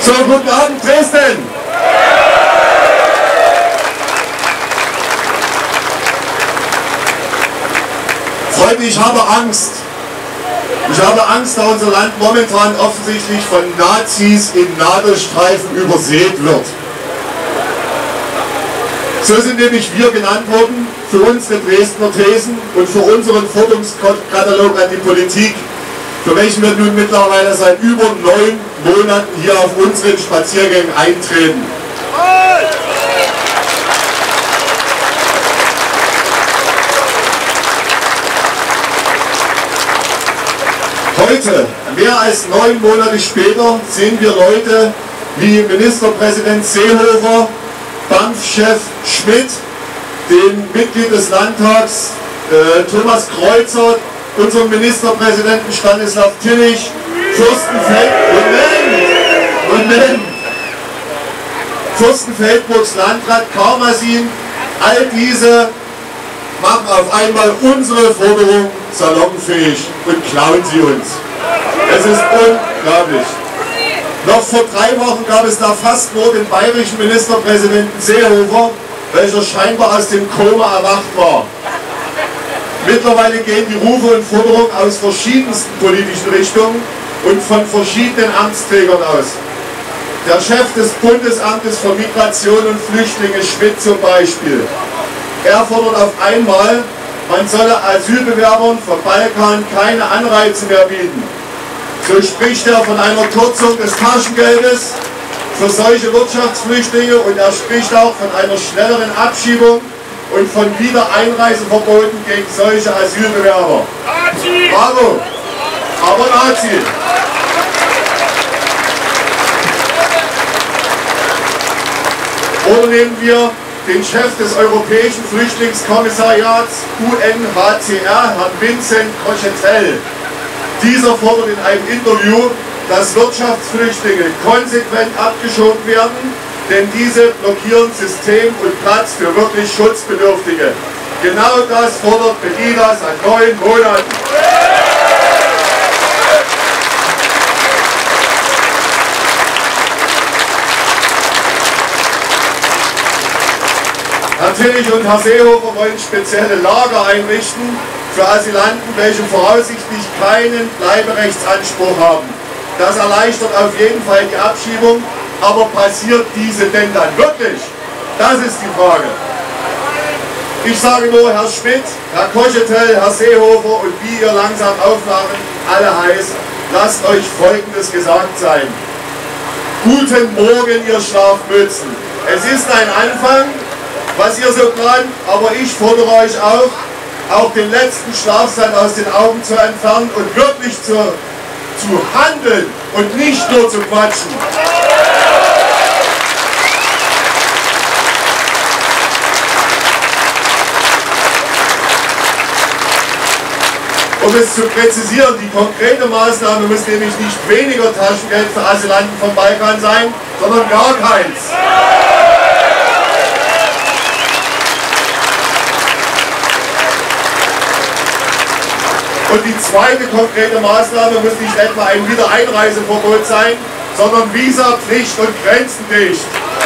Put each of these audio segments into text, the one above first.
So, guten Abend, Dresden! Freunde, ich habe Angst. Ich habe Angst, da unser Land momentan offensichtlich von Nazis in Nadelstreifen übersät wird. So sind nämlich wir genannt worden für unsere Dresdner Thesen und für unseren Forderungskatalog an die Politik, für welchen wir nun mittlerweile seit über 9 Monaten hier auf unseren Spaziergängen eintreten. Heute, mehr als 9 Monate später, sehen wir Leute wie Ministerpräsident Seehofer, BAMF-Chef Schmidt, den Mitglied des Landtags Thomas Kreuzer, unseren Ministerpräsidenten Stanislav Tillich, Fürstenfeldbrucks Landrat Karmasin. All diese machen auf einmal unsere Forderung salonfähig und klauen sie uns. Es ist unglaublich. Noch vor 3 Wochen gab es da fast nur den bayerischen Ministerpräsidenten Seehofer, welcher scheinbar aus dem Koma erwacht war. Mittlerweile gehen die Rufe und Forderungen aus verschiedensten politischen Richtungen und von verschiedenen Amtsträgern aus. Der Chef des Bundesamtes für Migration und Flüchtlinge, Schmidt zum Beispiel, er fordert auf einmal, man solle Asylbewerbern vom Balkan keine Anreize mehr bieten. So spricht er von einer Kürzung des Taschengeldes für solche Wirtschaftsflüchtlinge und er spricht auch von einer schnelleren Abschiebung und von Wiedereinreiseverboten gegen solche Asylbewerber. Nazi! Bravo! Aber Nazi! Oder nehmen wir den Chef des Europäischen Flüchtlingskommissariats UNHCR, Herrn Vincent Cochetel. Dieser fordert in einem Interview, dass Wirtschaftsflüchtlinge konsequent abgeschoben werden, denn diese blockieren System und Platz für wirklich Schutzbedürftige. Genau das fordert Pegida seit 9 Monaten. Herr Tillich und Herr Seehofer wollen spezielle Lager einrichten für Asylanten, welche voraussichtlich keinen Bleiberechtsanspruch haben. Das erleichtert auf jeden Fall die Abschiebung, aber passiert diese denn dann wirklich? Das ist die Frage. Ich sage nur, Herr Schmidt, Herr Cochetel, Herr Seehofer und wie ihr langsam aufwachen, alle heiß, lasst euch Folgendes gesagt sein. Guten Morgen, ihr Schlafmützen. Es ist ein Anfang, was ihr so plant, aber ich fordere euch auf, auch den letzten Schlafsand aus den Augen zu entfernen und wirklich zu handeln und nicht nur zu quatschen. Um es zu präzisieren, die konkrete Maßnahme muss nämlich nicht weniger Taschengeld für Asylanten vom Balkan sein, sondern gar keins. Und die zweite konkrete Maßnahme muss nicht etwa ein Wiedereinreiseverbot sein, sondern Visapflicht und grenzendicht.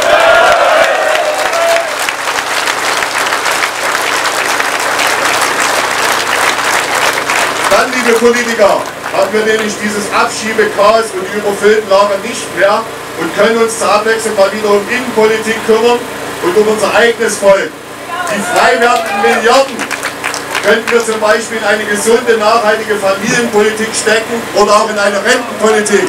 Dann, liebe Politiker, haben wir nämlich dieses Abschiebechaos und die überfüllten Lager nicht mehr und können uns zur Abwechslung mal wieder um Innenpolitik kümmern und um unser eigenes Volk. Die frei werdenden Milliarden könnten wir zum Beispiel in eine gesunde, nachhaltige Familienpolitik stecken oder auch in eine Rentenpolitik.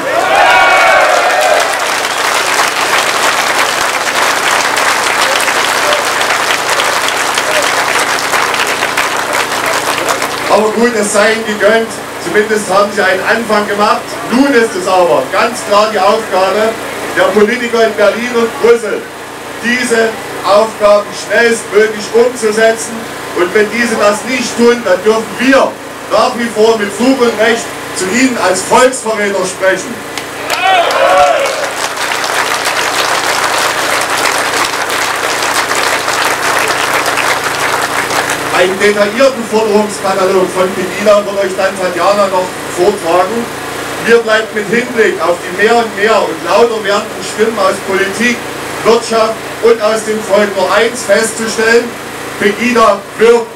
Aber gut, es sei ihnen gegönnt, zumindest haben sie einen Anfang gemacht. Nun ist es aber ganz klar die Aufgabe der Politiker in Berlin und Brüssel, diese Aufgaben schnellstmöglich umzusetzen. Und wenn diese das nicht tun, dann dürfen wir nach wie vor mit Fug und Recht zu ihnen als Volksverräter sprechen. Einen detaillierten Forderungskatalog von Pegida wird euch dann Tatjana noch vortragen. Mir bleibt mit Hinblick auf die mehr und mehr und lauter werdenden Stimmen aus Politik, Wirtschaft und aus dem Volk nur eins festzustellen: Pegida wirkt.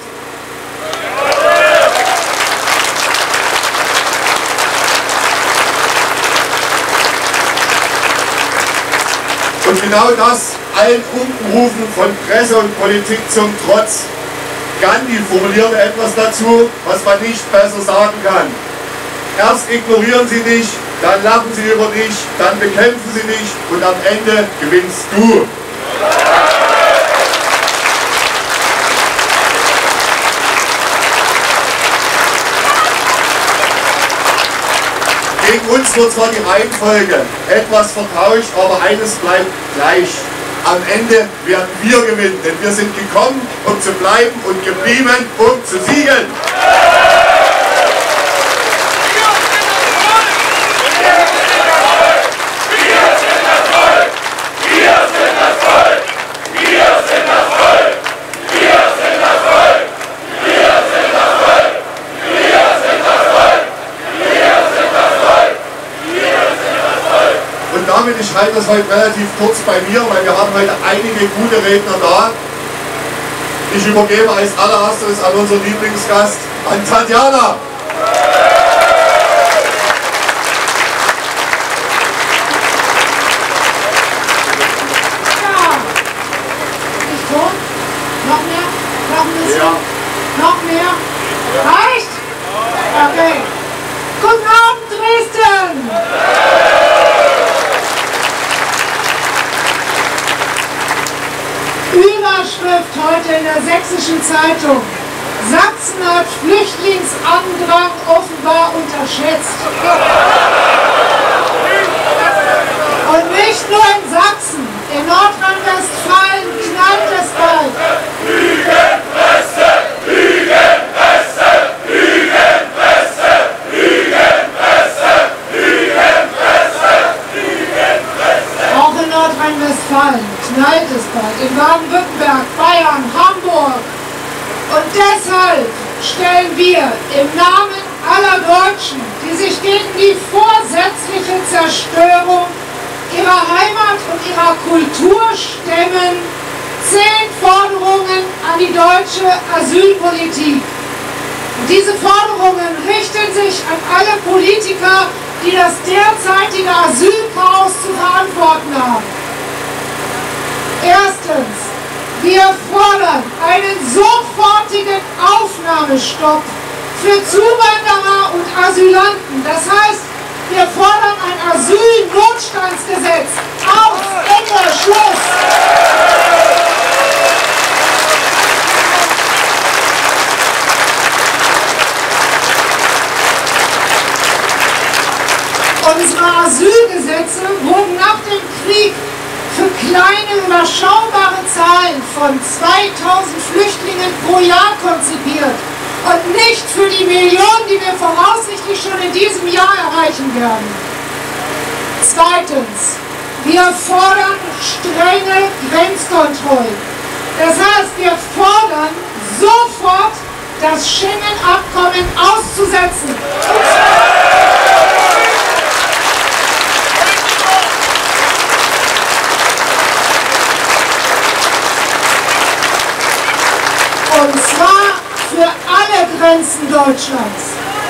Und genau das allen Unkenrufen von Presse und Politik zum Trotz. Gandhi formulierte etwas dazu, was man nicht besser sagen kann. Erst ignorieren sie dich, dann lachen sie über dich, dann bekämpfen sie dich und am Ende gewinnst du. Gegen uns wird zwar die Reihenfolge etwas vertauscht, aber eines bleibt gleich. Am Ende werden wir gewinnen, denn wir sind gekommen, um zu bleiben und geblieben, um zu siegen. Ich halte das heute relativ kurz bei mir, weil wir haben heute einige gute Redner da. Ich übergebe als allererstes an unseren Lieblingsgast, an Tatjana. Ja, ich tot? Noch mehr? Noch ein bisschen? Ja. Noch mehr? Reicht? Okay. Guten Abend, Dresden! Überschrift heute in der Sächsischen Zeitung: Sachsen hat Flüchtlingsandrang offenbar unterschätzt. Und nicht nur in Sachsen, in Nordrhein-Westfalen knallt es bald. Lügenpresse, Lügenpresse, Lügenpresse, Lügenpresse, Lügenpresse, Lügenpresse. Auch in Nordrhein-Westfalen knallt es bald, in Baden-Württemberg, Bayern, Hamburg. Und deshalb stellen wir im Namen aller Deutschen, die sich gegen die vorsätzliche Zerstörung ihrer Heimat und ihrer Kultur stemmen, 10 Forderungen an die deutsche Asylpolitik. Und diese Forderungen richten sich an alle Politiker, die das derzeitige Asylchaos zu verantworten haben. Erstens, wir fordern einen sofortigen Aufnahmestopp für Zuwanderer und Asylanten. Das heißt, wir fordern ein Asylnotstandsgesetz. Aus, Ende, Schluss! Unsere Asylgesetze wurden nach dem Krieg für kleine, überschaubare Zahlen von 2000 Flüchtlingen pro Jahr konzipiert und nicht für die Millionen, die wir voraussichtlich schon in diesem Jahr erreichen werden. Zweitens, wir fordern strenge Grenzkontrollen. Das heißt, wir fordern sofort, das Schengen-Abkommen auszusetzen. Und zwar für alle Grenzen Deutschlands.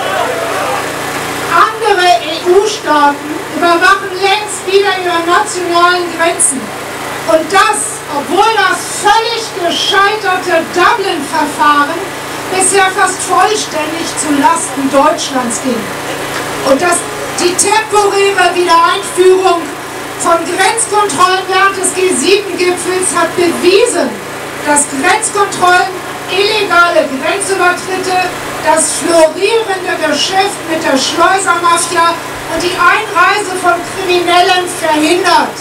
Andere EU-Staaten überwachen längst wieder ihre nationalen Grenzen. Und das, obwohl das völlig gescheiterte Dublin-Verfahren bisher fast vollständig zu Lasten Deutschlands ging. Und dass die temporäre Wiedereinführung von Grenzkontrollen während des G7-Gipfels hat bewiesen, dass Grenzkontrollen, illegale Grenzübertritte, das florierende Geschäft mit der Schleusermafia und die Einreise von Kriminellen verhindert.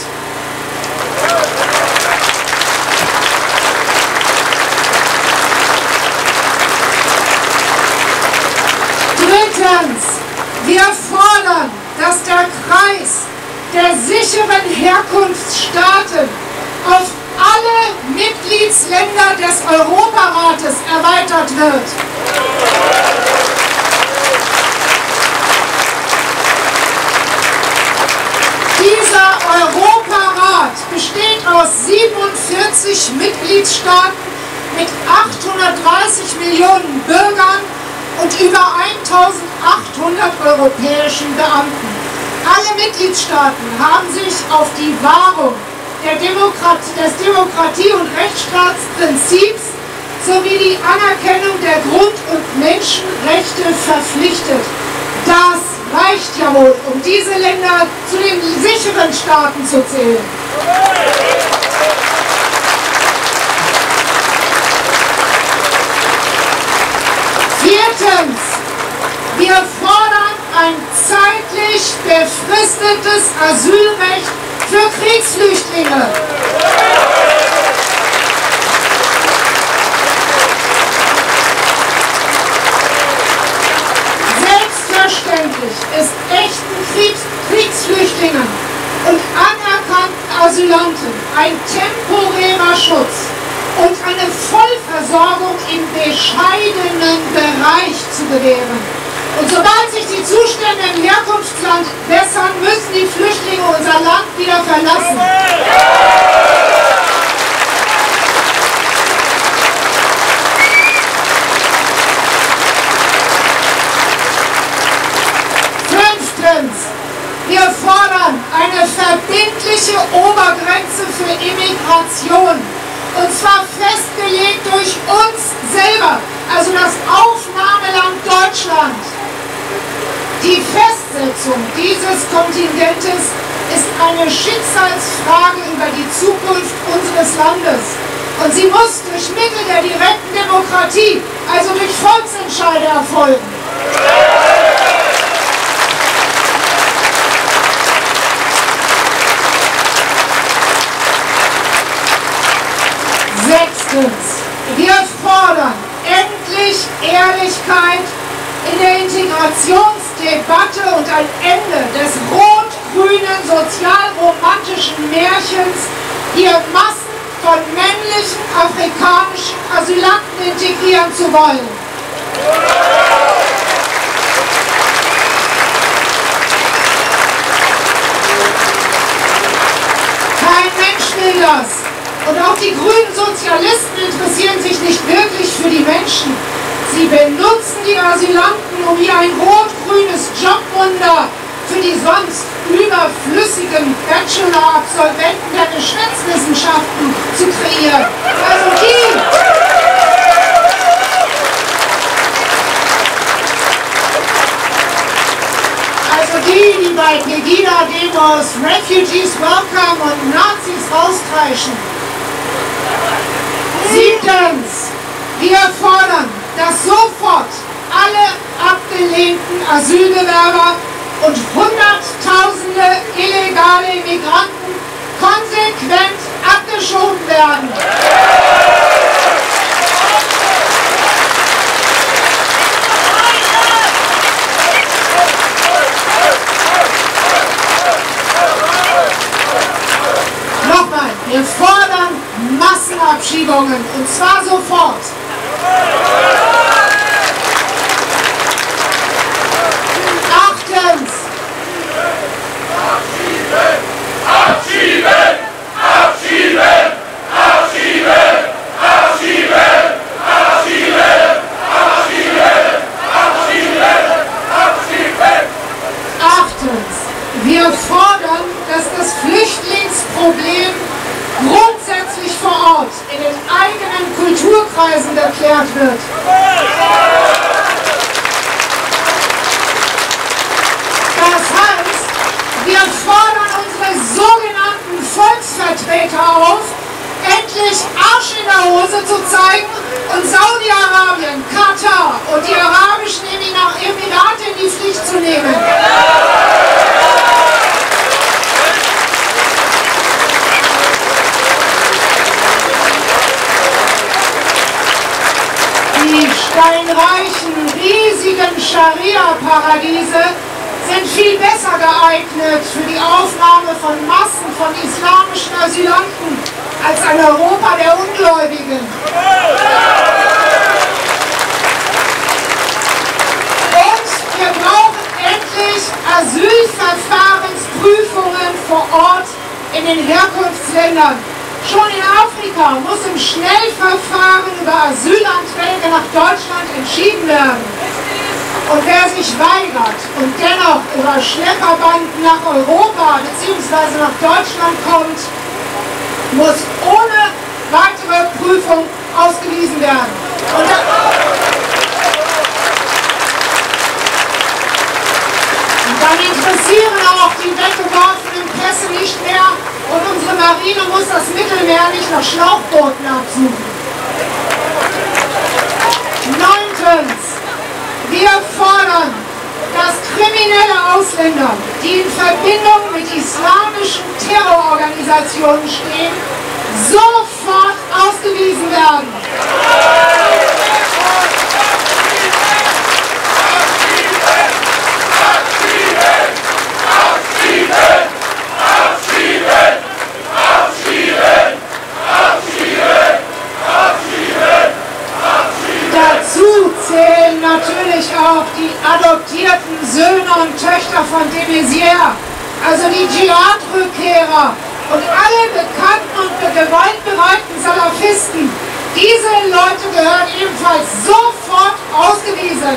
Drittens, wir fordern, dass der Kreis der sicheren Herkunftsstaaten auf alle Mitgliedsländer des Europarates erweitert wird. Rat besteht aus 47 Mitgliedstaaten mit 830 Millionen Bürgern und über 1800 europäischen Beamten. Alle Mitgliedstaaten haben sich auf die Wahrung des Demokratie- und Rechtsstaatsprinzips sowie die Anerkennung der Grund- und Menschenrechte verpflichtet. Das reicht ja wohl, um diese Länder zu den sicheren Staaten zu zählen. Viertens, wir fordern ein zeitlich befristetes Asylrecht für Kriegsflüchtlinge. Selbstverständlich ist echten Kriegsflüchtlingen und anerkannten Asylanten ein temporärer Schutz und eine Vollversorgung im bescheidenen Bereich zu gewähren. Und sobald sich die Zustände im Herkunftsland bessern, müssen die Flüchtlinge unser Land wieder verlassen. Fünftens, wir fordern eine verbindliche Obergrenze für Immigration. Und zwar festgelegt durch uns selber, also das Aufnahmeland Deutschland. Die Festsetzung dieses Kontingentes ist eine Schicksalsfrage über die Zukunft unseres Landes. Und sie muss durch Mittel der direkten Demokratie, also durch Volksentscheide, erfolgen. Sechstens, wir fordern endlich Ehrlichkeit in der Integrationsdebatte und ein Ende des rot-grünen sozialromantischen Märchens, hier Massen von männlichen afrikanischen Asylanten integrieren zu wollen. Kein Mensch will das. Und auch die grünen Sozialisten interessieren sich nicht wirklich für die Menschen. Sie benutzen die Asylanten, um wie ein rot-grünes Jobwunder für die sonst überflüssigen Bachelor-Absolventen der Geschichtswissenschaften zu kreieren. Also die bei Pegida-Demos Refugees Welcome und Nazis rauskreischen. Siebtens, wir fordern, dass sofort alle abgelehnten Asylbewerber und Hunderttausende illegale Immigranten konsequent abgeschoben werden. Nochmal, wir fordern Massenabschiebungen, und zwar sofort. Achtens. Abschieben! Abschieben! Abschieben! Abschieben! Abschieben! Abschieben! Abschieben! Abschieben! Achtens. Wir fordern, dass das Flüchtlingsproblem grundsätzlich vor Ort in den eigenen Kulturkreisen geklärt wird. Das heißt, wir fordern unsere sogenannten Volksvertreter auf, endlich Arsch in der Hose zu zeigen und Saudi-Arabien, Katar und die arabischen Emirate in die Pflicht zu nehmen. Die steinreichen, riesigen Scharia-Paradiese sind viel besser geeignet für die Aufnahme von Massen von islamischen Asylanten als ein Europa der Ungläubigen. Und wir brauchen endlich Asylverfahrensprüfungen vor Ort in in den Herkunftsländern. Schon in Afrika muss im Schnellverfahren über Asylanträge nach Deutschland entschieden werden. Und wer sich weigert und dennoch über Schlepperbanden nach Europa bzw. nach Deutschland kommt, muss ohne weitere Prüfung ausgewiesen werden. Und dann interessieren auch die weggeworfenen Pässe nicht mehr und unsere Marine muss das Mittelmeer nicht nach Schlauchbooten absuchen. 9. Wir fordern, dass kriminelle Ausländer, die in Verbindung mit islamischen Terrororganisationen stehen, sofort ausgewiesen werden. Dazu zählen natürlich auch die adoptierten Söhne und Töchter von de Maizière, also die Dschihad-Rückkehrer und alle bekannten und gewaltbereiten Salafisten. Diese Leute gehören ebenfalls sofort ausgewiesen.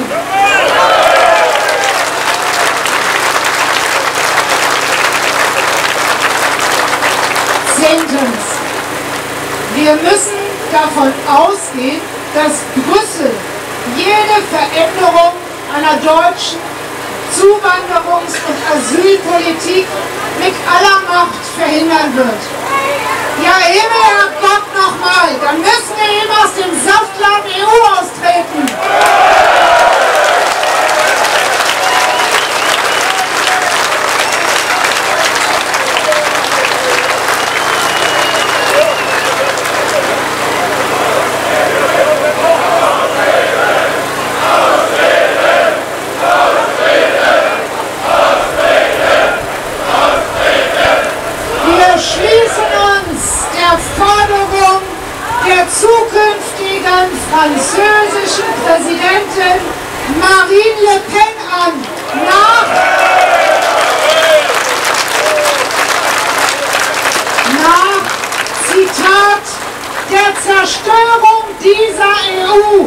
10. Wir müssen davon ausgehen, dass Brüssel jede Veränderung einer deutschen Zuwanderungs- und Asylpolitik mit aller Macht verhindern wird. Ja, Himmel, Herrgott, nochmal, dann müssen wir eben aus dem Saftladen EU austreten. Zukünftigen französischen Präsidentin Marine Le Pen an, nach Zitat der Zerstörung dieser EU.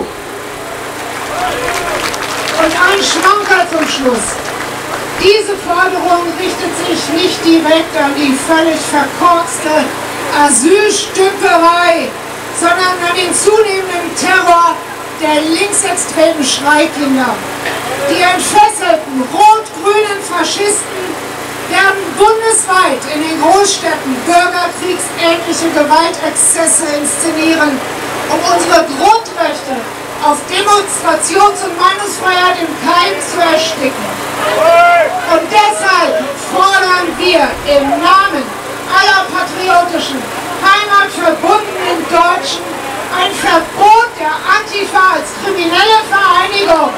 Und ein Schmankerl zum Schluss. Diese Forderung richtet sich nicht direkt an die völlig verkorkste Asylstümperei, sondern an den zunehmenden Terror der linksextremen Schreikinder. Die entfesselten rot-grünen Faschisten werden bundesweit in den Großstädten bürgerkriegsähnliche Gewaltexzesse inszenieren, um unsere Grundrechte auf Demonstrations- und Meinungsfreiheit im Keim zu ersticken. Und deshalb fordern wir im Namen aller patriotischen, heimatverbundenen Deutschen ein Verbot der Antifa als kriminelle Vereinigung.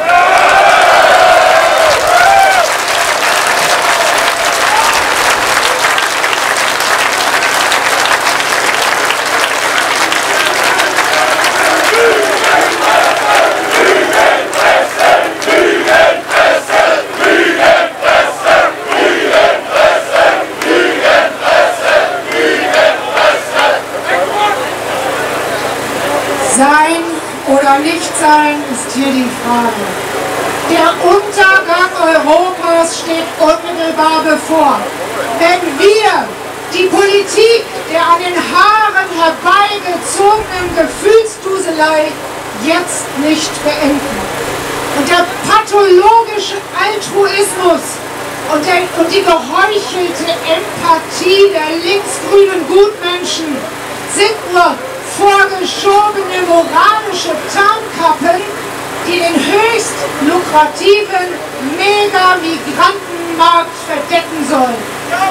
Sein oder nicht sein ist hier die Frage. Der Untergang Europas steht unmittelbar bevor. Wenn wir die Politik der an den Haaren herbeigezogenen Gefühlsduselei jetzt nicht beenden und der pathologische Altruismus und die geheuchelte Empathie der linksgrünen Gutmenschen sind nur vorgeschobene moralische Tarnkappen, die den höchst lukrativen Mega-Migrantenmarkt verdecken sollen.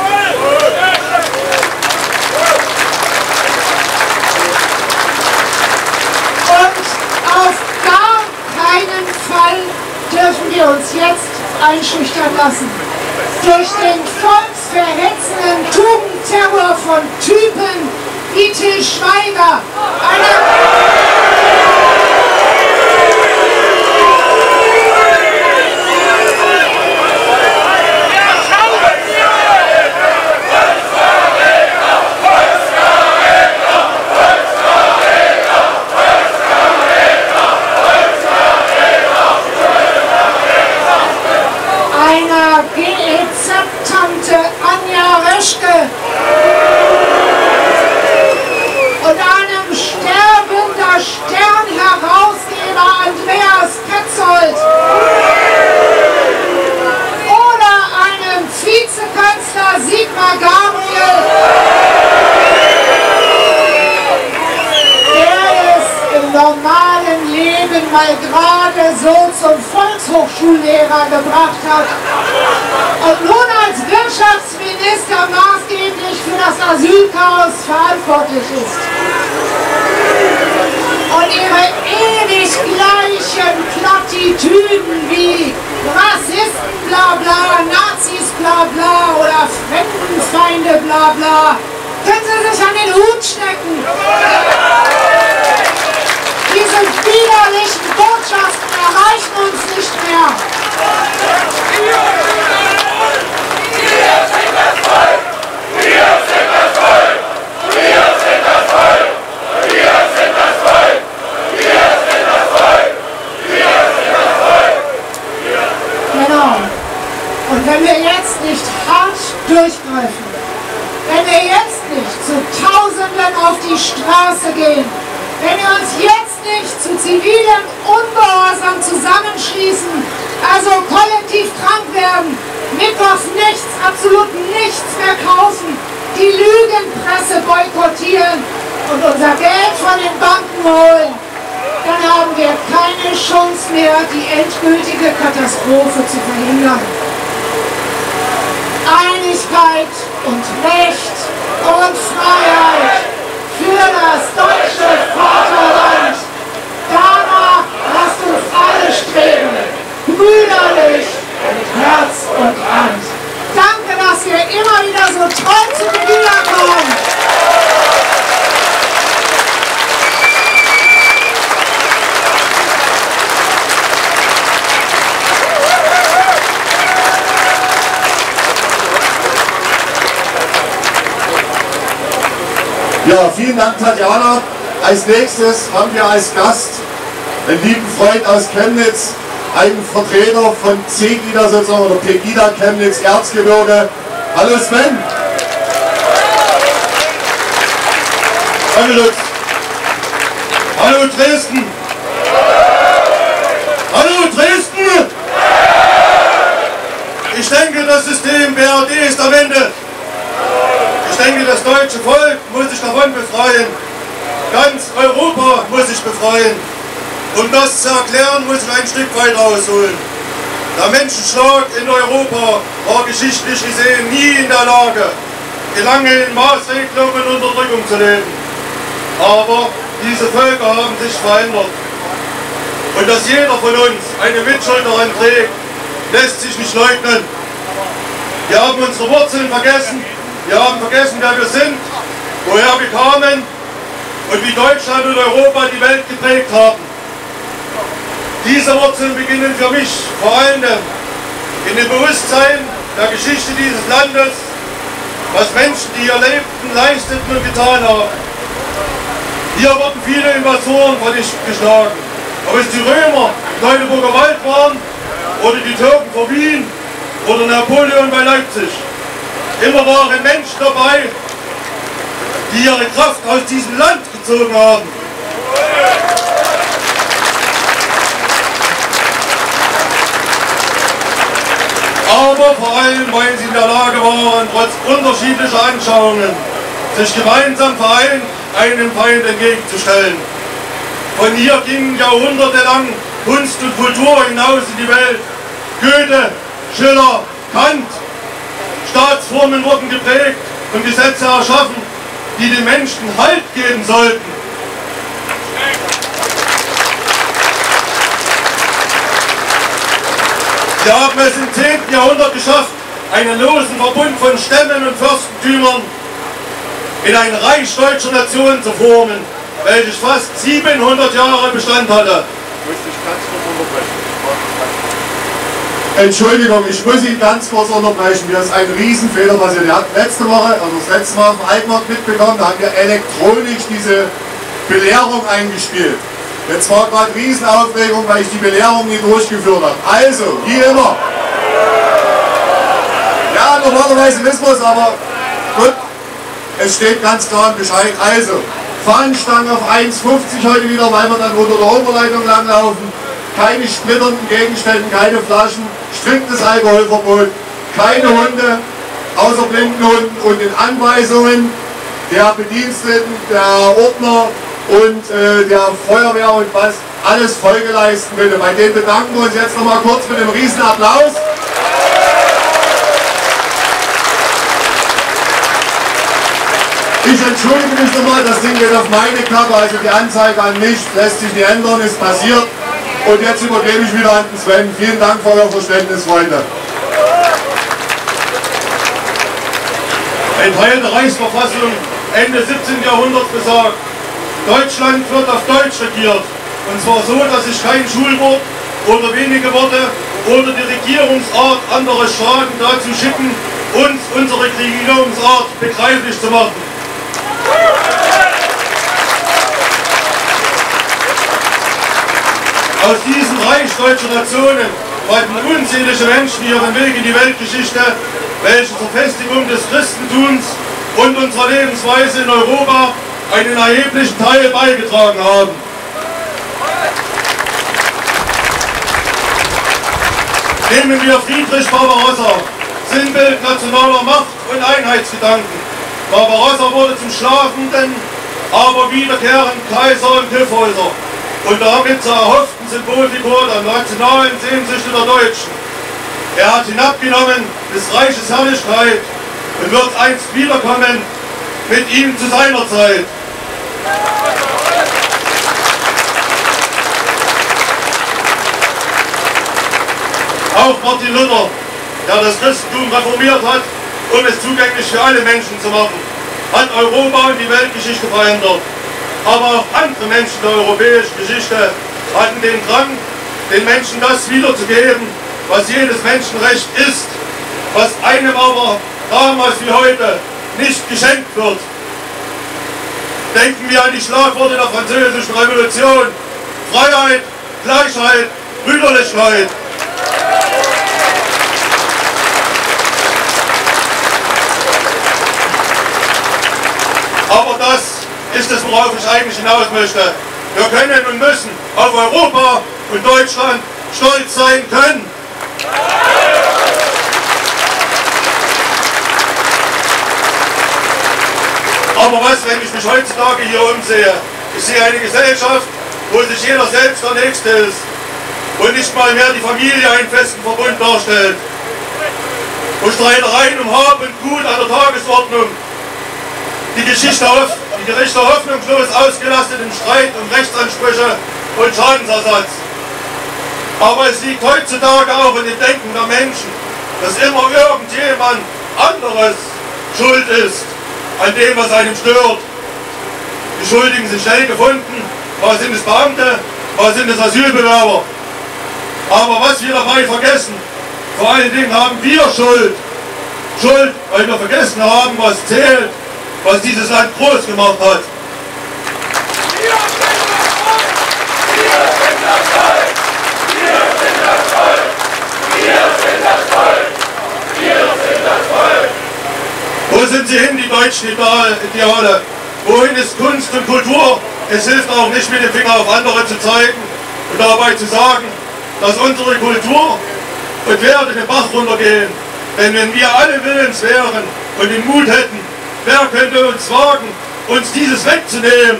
Und auf gar keinen Fall dürfen wir uns jetzt einschüchtern lassen. Durch den volksverhetzenden Tugendterror von Typen wie Til Schweiger, mal gerade so zum Volkshochschullehrer gebracht hat und nun als Wirtschaftsminister maßgeblich für das Asylchaos verantwortlich ist. Und ihre ewig gleichen Plattitüden wie Rassisten bla bla, Nazis bla bla oder Fremdenfeinde bla bla, können Sie sich an den Hut stecken. Diese widerlichen Botschaften erreichen uns nicht mehr. Wir sind das Volk! Wir sind das Volk! Wir sind das Volk! Wir sind das Volk! Wir sind das Volk! Wir sind das Volk! Genau. Und wenn wir jetzt nicht hart durchgreifen, wenn wir jetzt nicht zu Tausenden auf die Straße gehen, wenn wir uns jetzt nicht zu zivilem Ungehorsam zusammenschließen, also kollektiv krank werden, mittwochs nichts, absolut nichts mehr kaufen, die Lügenpresse boykottieren und unser Geld von den Banken holen, dann haben wir keine Chance mehr, die endgültige Katastrophe zu verhindern. Einigkeit und Recht und Freiheit für das deutsche Vaterland. Danach lasst uns alle streben, brüderlich mit Herz und Hand. Danke, dass ihr immer wieder so toll zu mir wiederkommt. Ja, vielen Dank, Tatjana. Als nächstes haben wir als Gast einen lieben Freund aus Chemnitz, einen Vertreter von CEGIDA sozusagen, oder Pegida Chemnitz Erzgebirge. Hallo Sven. Hallo Lutz. Hallo Dresden. Hallo Dresden. Ich denke, das System BRD ist am Ende. Ich denke, das deutsche Volk muss sich davon befreien. Ganz Europa muss sich befreien. Um das zu erklären, muss ich ein Stück weit ausholen. Der Menschenschlag in Europa war geschichtlich gesehen nie in der Lage, lange in Maßregelung und Unterdrückung zu leben. Aber diese Völker haben sich verändert. Und dass jeder von uns eine Mitschuld daran trägt, lässt sich nicht leugnen. Wir haben unsere Wurzeln vergessen. Wir haben vergessen, wer wir sind, woher wir kamen und wie Deutschland und Europa die Welt geprägt haben. Diese Wurzeln beginnen für mich vor allem in dem Bewusstsein der Geschichte dieses Landes, was Menschen, die hier lebten, leisteten und getan haben. Hier wurden viele Invasoren geschlagen. Ob es die Römer im Leuenburger Wald waren oder die Türken vor Wien oder Napoleon bei Leipzig. Immer waren Menschen dabei, die ihre Kraft aus diesem Land gezogen haben. Aber vor allem, weil sie in der Lage waren, trotz unterschiedlicher Anschauungen, sich gemeinsam vereint einem Feind entgegenzustellen. Von hier gingen jahrhundertelang Kunst und Kultur hinaus in die Welt. Goethe, Schiller, Kant. Staatsformen wurden geprägt und Gesetze erschaffen, die den Menschen Halt geben sollten. Wir haben es im 10. Jahrhundert geschafft, einen losen Verbund von Stämmen und Fürstentümern in ein Reich deutscher Nation zu formen, welches fast 700 Jahre Bestand hatte. Entschuldigung, ich muss ihn ganz kurz unterbrechen. Mir ist ein Riesenfehler passiert. Wir hatten letzte Woche, also das letzte Mal auf dem Eigenmarkt mitbekommen, da haben wir elektronisch diese Belehrung eingespielt. Jetzt war gerade Riesenaufregung, weil ich die Belehrung nie durchgeführt habe. Also, wie immer. Ja, normalerweise wissen wir es, aber gut. Es steht ganz klar im Bescheid. Also, Fahnenstange auf 1,50 heute wieder, weil wir dann unter der Oberleitung langlaufen. Keine splitternden Gegenstände, keine Flaschen, striktes Alkoholverbot, keine Hunde, außer Blindenhunden und in Anweisungen der Bediensteten, der Ordner und der Feuerwehr und was alles Folge leisten bitte. Bei denen bedanken wir uns jetzt noch mal kurz mit einem riesen Applaus. Ich entschuldige mich nochmal, das Ding geht auf meine Kappe, also die Anzeige an mich lässt sich nicht ändern, ist passiert. Und jetzt übergebe ich wieder an den Sven. Vielen Dank für euer Verständnis, Freunde. Ein Teil der Reichsverfassung Ende 17. Jahrhunderts besagt, Deutschland wird auf Deutsch regiert. Und zwar so, dass sich kein Schulwort oder wenige Worte oder die Regierungsart anderer Staaten dazu schicken, uns unsere Regierungsart begreiflich zu machen. Aus diesem Reich deutscher Nationen fanden unzählige Menschen ihren Weg in die Weltgeschichte, welche zur Festigung des Christentums und unserer Lebensweise in Europa einen erheblichen Teil beigetragen haben. Nehmen wir Friedrich Barbarossa, Sinnbild nationaler Macht und Einheitsgedanken. Barbarossa wurde zum schlafenden, aber wiederkehrenden Kaiser im Kyffhäuser und damit zur erhofften Symbolfigur der nationalen Sehnsüchte der Deutschen. Er hat hinabgenommen des Reiches Herrlichkeit und wird einst wiederkommen mit ihm zu seiner Zeit. Auch Martin Luther, der das Christentum reformiert hat, um es zugänglich für alle Menschen zu machen, hat Europa und die Weltgeschichte verändert. Aber auch andere Menschen der europäischen Geschichte hatten den Drang, den Menschen das wiederzugeben, was jedes Menschenrecht ist, was einem aber damals wie heute nicht geschenkt wird. Denken wir an die Schlagworte der Französischen Revolution: Freiheit, Gleichheit, Brüderlichkeit. Aber das ist es, worauf ich eigentlich hinaus möchte. Wir können und müssen auf Europa und Deutschland stolz sein können. Aber was, wenn ich mich heutzutage hier umsehe? Ich sehe eine Gesellschaft, wo sich jeder selbst der Nächste ist und nicht mal mehr die Familie einen festen Verbund darstellt. Wo Streitereien um Hab und Gut an der Tagesordnung, die Gerichte hoffnungslos ausgelastet im Streit um Rechtsansprüche und Schadensersatz. Aber es liegt heutzutage auch in dem Denken der Menschen, dass immer irgendjemand anderes schuld ist an dem, was einem stört. Die Schuldigen sind schnell gefunden, was sind es Beamte, was sind es Asylbewerber. Aber was wir dabei vergessen, vor allen Dingen haben wir Schuld. Schuld, weil wir vergessen haben, was zählt, was dieses Land groß gemacht hat. Wir sind das Volk! Wir sind das Volk! Wir sind das Volk! Wir sind das Volk! Wir sind das Volk! Wo sind sie hin, die deutschen Ideale? Wohin ist Kunst und Kultur? Es hilft auch nicht, mit dem Finger auf andere zu zeigen und dabei zu sagen, dass unsere Kultur und Werte den Bach runtergehen. Denn wenn wir alle willens wären und den Mut hätten, wer könnte uns wagen, uns dieses wegzunehmen?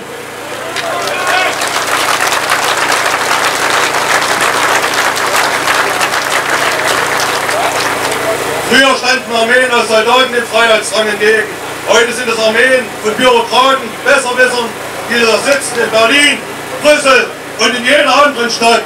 Früher standen Armeen aus Soldaten dem Freiheitsdrang entgegen. Heute sind es Armeen von Bürokraten, Besserwissern, die da sitzen in Berlin, Brüssel und in jeder anderen Stadt.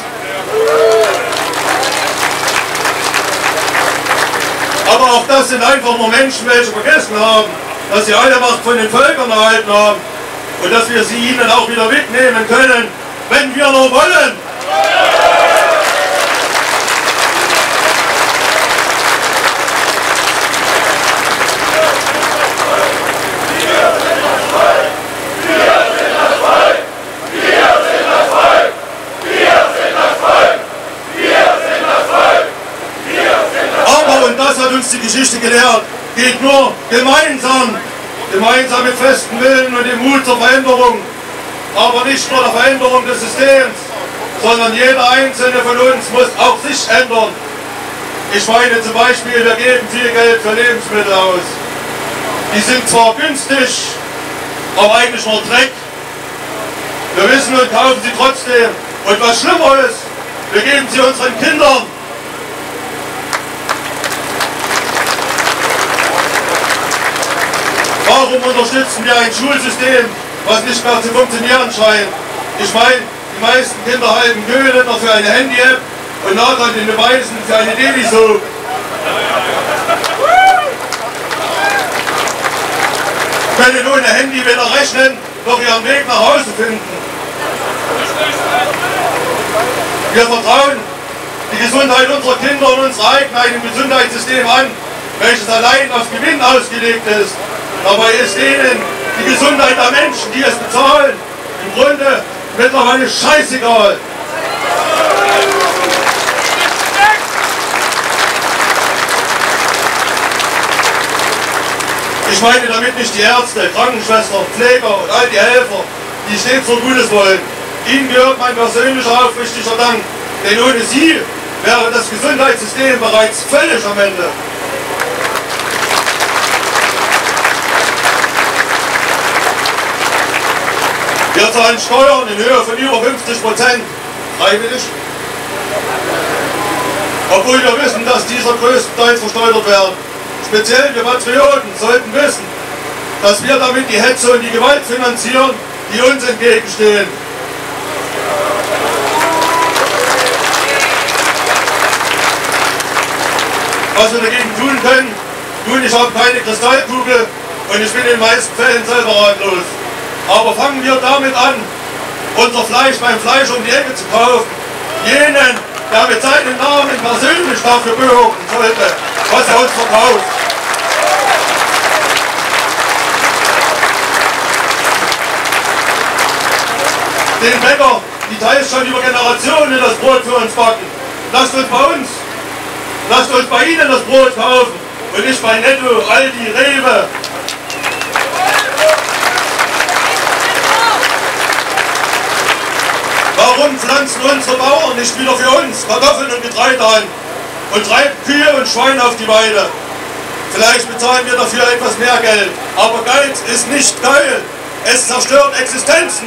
Aber auch das sind einfach nur Menschen, welche vergessen haben, dass sie alle Macht von den Völkern erhalten haben und dass wir sie ihnen auch wieder wegnehmen können, wenn wir nur wollen. Die Geschichte gelehrt, geht nur gemeinsam mit festem Willen und dem Mut zur Veränderung, aber nicht nur der Veränderung des Systems, sondern jeder Einzelne von uns muss auch sich ändern. Ich meine zum Beispiel, wir geben viel Geld für Lebensmittel aus. Die sind zwar günstig, aber eigentlich nur Dreck. Wir wissen und kaufen sie trotzdem, Und was schlimmer ist, wir geben sie unseren Kindern. Warum unterstützen wir ein Schulsystem, was nicht mehr zu funktionieren scheint? Ich meine, die meisten Kinder halten Göhländer für eine Handy-App und Nathan den Beweisen für eine Devi-Soap. Können ohne Handy weder rechnen, noch ihren Weg nach Hause finden. Wir vertrauen die Gesundheit unserer Kinder und unserer eigenen einem Gesundheitssystem an, welches allein auf Gewinn ausgelegt ist. Dabei ist denen die Gesundheit der Menschen, die es bezahlen, im Grunde mittlerweile scheißegal. Ich meine damit nicht die Ärzte, Krankenschwestern, Pfleger und all die Helfer, die stets nur Gutes wollen. Ihnen gehört mein persönlicher aufrichtiger Dank, denn ohne sie wäre das Gesundheitssystem bereits völlig am Ende. Wir zahlen Steuern in Höhe von über 50%, freiwillig. Obwohl wir wissen, dass dieser größtenteils versteuert werden. Speziell wir Patrioten sollten wissen, dass wir damit die Hetze und die Gewalt finanzieren, die uns entgegenstehen. Was wir dagegen tun können, nun, ich habe keine Kristallkugel und ich bin in den meisten Fällen selber ratlos. Aber fangen wir damit an, unser Fleisch beim Fleisch um die Ecke zu kaufen. Jenen, der mit seinem Namen persönlich dafür bürgen sollte, was er uns verkauft. Den Bäcker, die teils schon über Generationen das Brot für uns backen. Lasst uns bei ihnen das Brot kaufen und nicht bei Netto, Aldi, Rewe. Warum pflanzen unsere Bauern nicht wieder für uns Kartoffeln und Getreide an und treiben Kühe und Schweine auf die Weide? Vielleicht bezahlen wir dafür etwas mehr Geld, aber Geld ist nicht geil. Es zerstört Existenzen.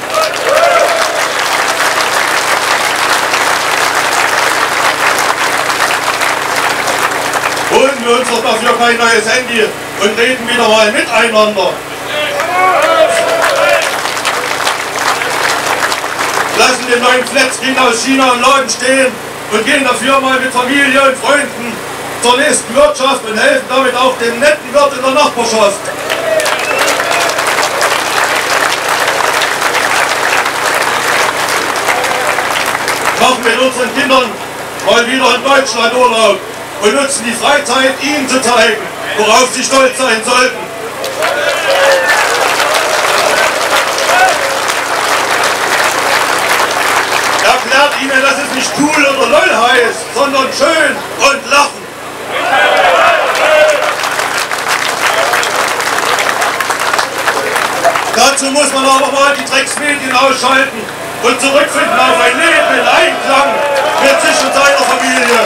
Holen wir uns doch dafür kein neues Handy und reden wieder mal miteinander. Lassen den neuen Flatscreen aus China im Laden stehen und gehen dafür mal mit Familie und Freunden zur nächsten Wirtschaft und helfen damit auch dem netten Wirt in der Nachbarschaft. Machen wir mit unseren Kindern mal wieder in Deutschland Urlaub und nutzen die Freizeit, ihnen zu zeigen, worauf sie stolz sein sollten. Erklärt ihnen, dass es nicht cool oder lol heißt, sondern schön und lachen. Dazu muss man aber mal die Drecksmedien ausschalten und zurückfinden auf ein Leben in Einklang mit sich und seiner Familie.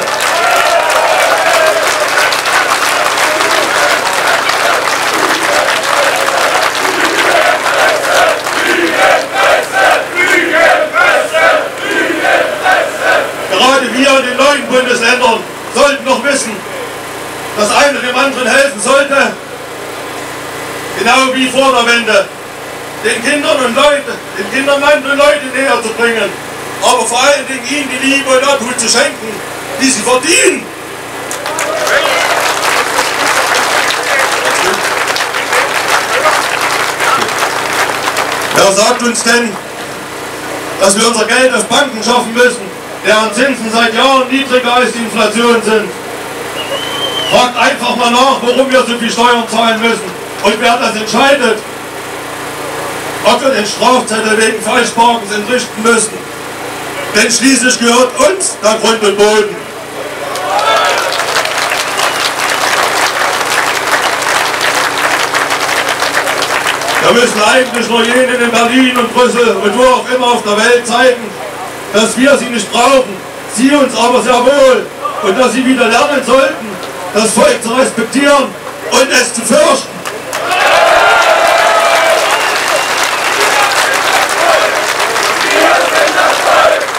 Gerade wir in den neuen Bundesländern sollten noch wissen, dass einer dem anderen helfen sollte, genau wie vor der Wende, den Kindern Land und Leute näher zu bringen, aber vor allen Dingen ihnen die Liebe und Obhut zu schenken, die sie verdienen. Wer sagt uns denn, dass wir unser Geld auf Banken schaffen müssen, deren Zinsen seit Jahren niedriger als die Inflation sind? Fragt einfach mal nach, warum wir so viel Steuern zahlen müssen und wer das entscheidet. Ob wir den Strafzettel wegen Falschparkens entrichten müssen. Denn schließlich gehört uns der Grund und Boden. Wir müssen eigentlich nur jenen in Berlin und Brüssel und wo auch immer auf der Welt zeigen, dass wir sie nicht brauchen, sie uns aber sehr wohl, und dass sie wieder lernen sollten, das Volk zu respektieren und es zu fürchten. Wir sind das Volk!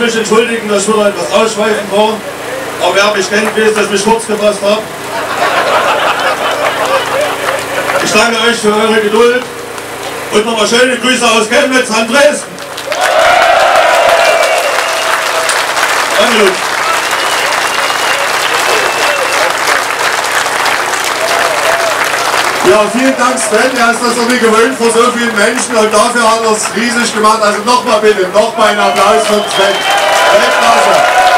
mich entschuldigen, dass ich wieder etwas ausschweifend war. Aber wer mich kennt, weiß, dass ich mich kurz gefasst habe. Ich danke euch für eure Geduld und nochmal schöne Grüße aus Chemnitz an Dresden. Danke. Ja, vielen Dank Sven, er ist das noch nie gewöhnt vor so vielen Menschen und dafür hat er es riesig gemacht. Also nochmal bitte, nochmal einen Applaus für Sven. Weltklasse.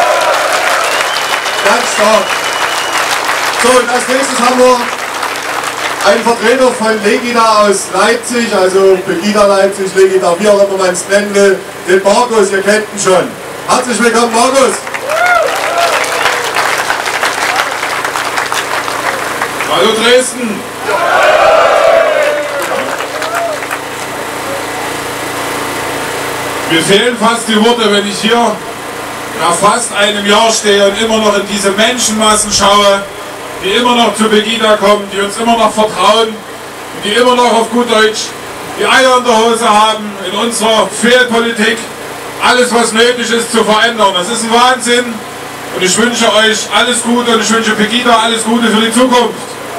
Ganz stark. So, und als nächstes haben wir einen Vertreter von Legida aus Leipzig, also Pegida Leipzig, Legida, wie auch immer man es nennen will, den Markus, ihr kennt ihn schon. Herzlich willkommen, Markus. Hallo Dresden! Mir fehlen fast die Worte, wenn ich hier nach fast einem Jahr stehe und immer noch in diese Menschenmassen schaue, die immer noch zu Pegida kommen, die uns immer noch vertrauen und die immer noch auf gut Deutsch die Eier in der Hose haben, in unserer Fehlpolitik alles, was nötig ist, zu verändern. Das ist ein Wahnsinn und ich wünsche euch alles Gute und ich wünsche Pegida alles Gute für die Zukunft.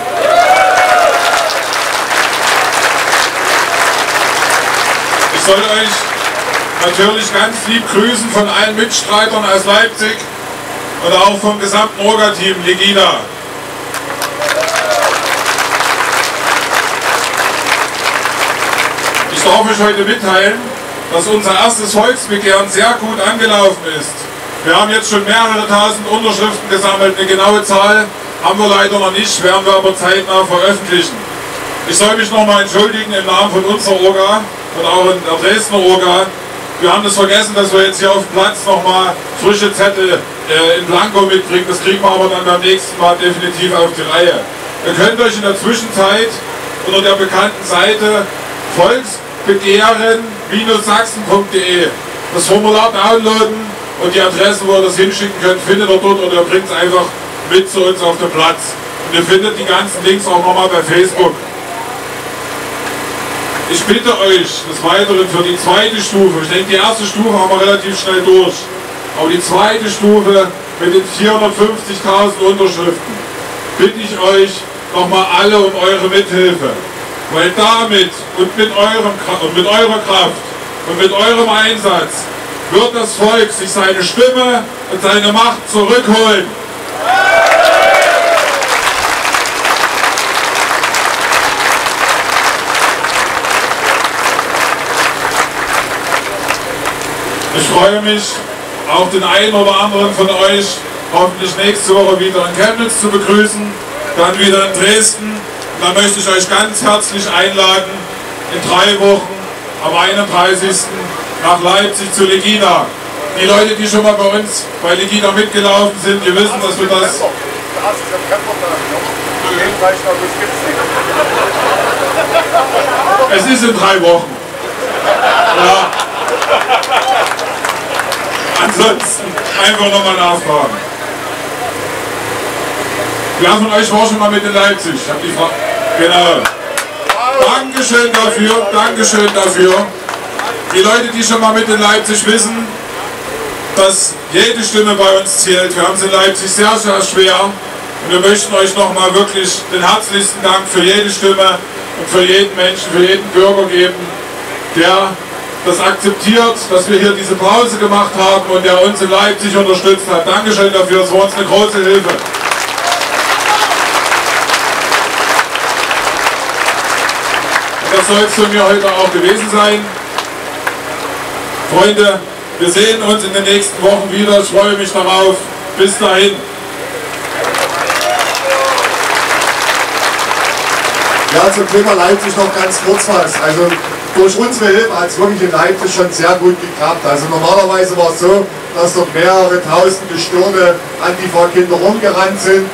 Ich soll euch natürlich ganz lieb grüßen von allen Mitstreitern aus Leipzig und auch vom gesamten Orga-Team Legida. Ich darf euch heute mitteilen, dass unser erstes Volksbegehren sehr gut angelaufen ist. Wir haben jetzt schon mehrere tausend Unterschriften gesammelt, eine genaue Zahl haben wir leider noch nicht, werden wir aber zeitnah veröffentlichen. Ich soll mich nochmal entschuldigen im Namen von unserer Orga und auch in der Dresdner Orga. Wir haben das vergessen, dass wir jetzt hier auf dem Platz nochmal frische Zettel in Blanko mitbringen. Das kriegen wir aber dann beim nächsten Mal definitiv auf die Reihe. Ihr könnt euch in der Zwischenzeit unter der bekannten Seite volksbegehren-sachsen.de das Formular downloaden und die Adresse, wo ihr das hinschicken könnt, findet ihr dort oder ihr bringt es einfach mit zu uns auf den Platz. Und ihr findet die ganzen Links auch nochmal bei Facebook. Ich bitte euch des Weiteren für die zweite Stufe, ich denke die erste Stufe haben wir relativ schnell durch, aber die zweite Stufe mit den 450.000 Unterschriften bitte ich euch nochmal alle um eure Mithilfe. Weil damit und mit eurer Kraft und mit eurem Einsatz wird das Volk sich seine Stimme und seine Macht zurückholen. Ich freue mich, auch den einen oder anderen von euch hoffentlich nächste Woche wieder in Chemnitz zu begrüßen, dann wieder in Dresden. Und dann möchte ich euch ganz herzlich einladen, in 3 Wochen, am 31. nach Leipzig zu Legida. Die Leute, die schon mal bei uns bei Legida mitgelaufen sind, die wissen, dass wir das... Es ist in 3 Wochen. Ja. Ansonsten einfach nochmal nachfragen. Wer von euch war schon mal mit in Leipzig? Hab die Frage. Genau. Dankeschön dafür, Dankeschön dafür. Die Leute, die schon mal mit in Leipzig wissen, dass jede Stimme bei uns zählt. Wir haben es in Leipzig sehr, sehr schwer. Und wir möchten euch nochmal wirklich den herzlichsten Dank für jede Stimme und für jeden Menschen, für jeden Bürger geben, der das akzeptiert, dass wir hier diese Pause gemacht haben und der uns in Leipzig unterstützt hat. Dankeschön dafür, es war uns eine große Hilfe. Und das soll es für mir heute auch gewesen sein. Freunde, wir sehen uns in den nächsten Wochen wieder. Ich freue mich darauf. Bis dahin. Ja, zum Thema Leipzig noch ganz kurz was. Also durch unsere Hilfe hat es wirklich in Leipzig schon sehr gut geklappt. Also normalerweise war es so, dass dort mehrere tausend gestörte Antifa-Kinder rumgerannt sind.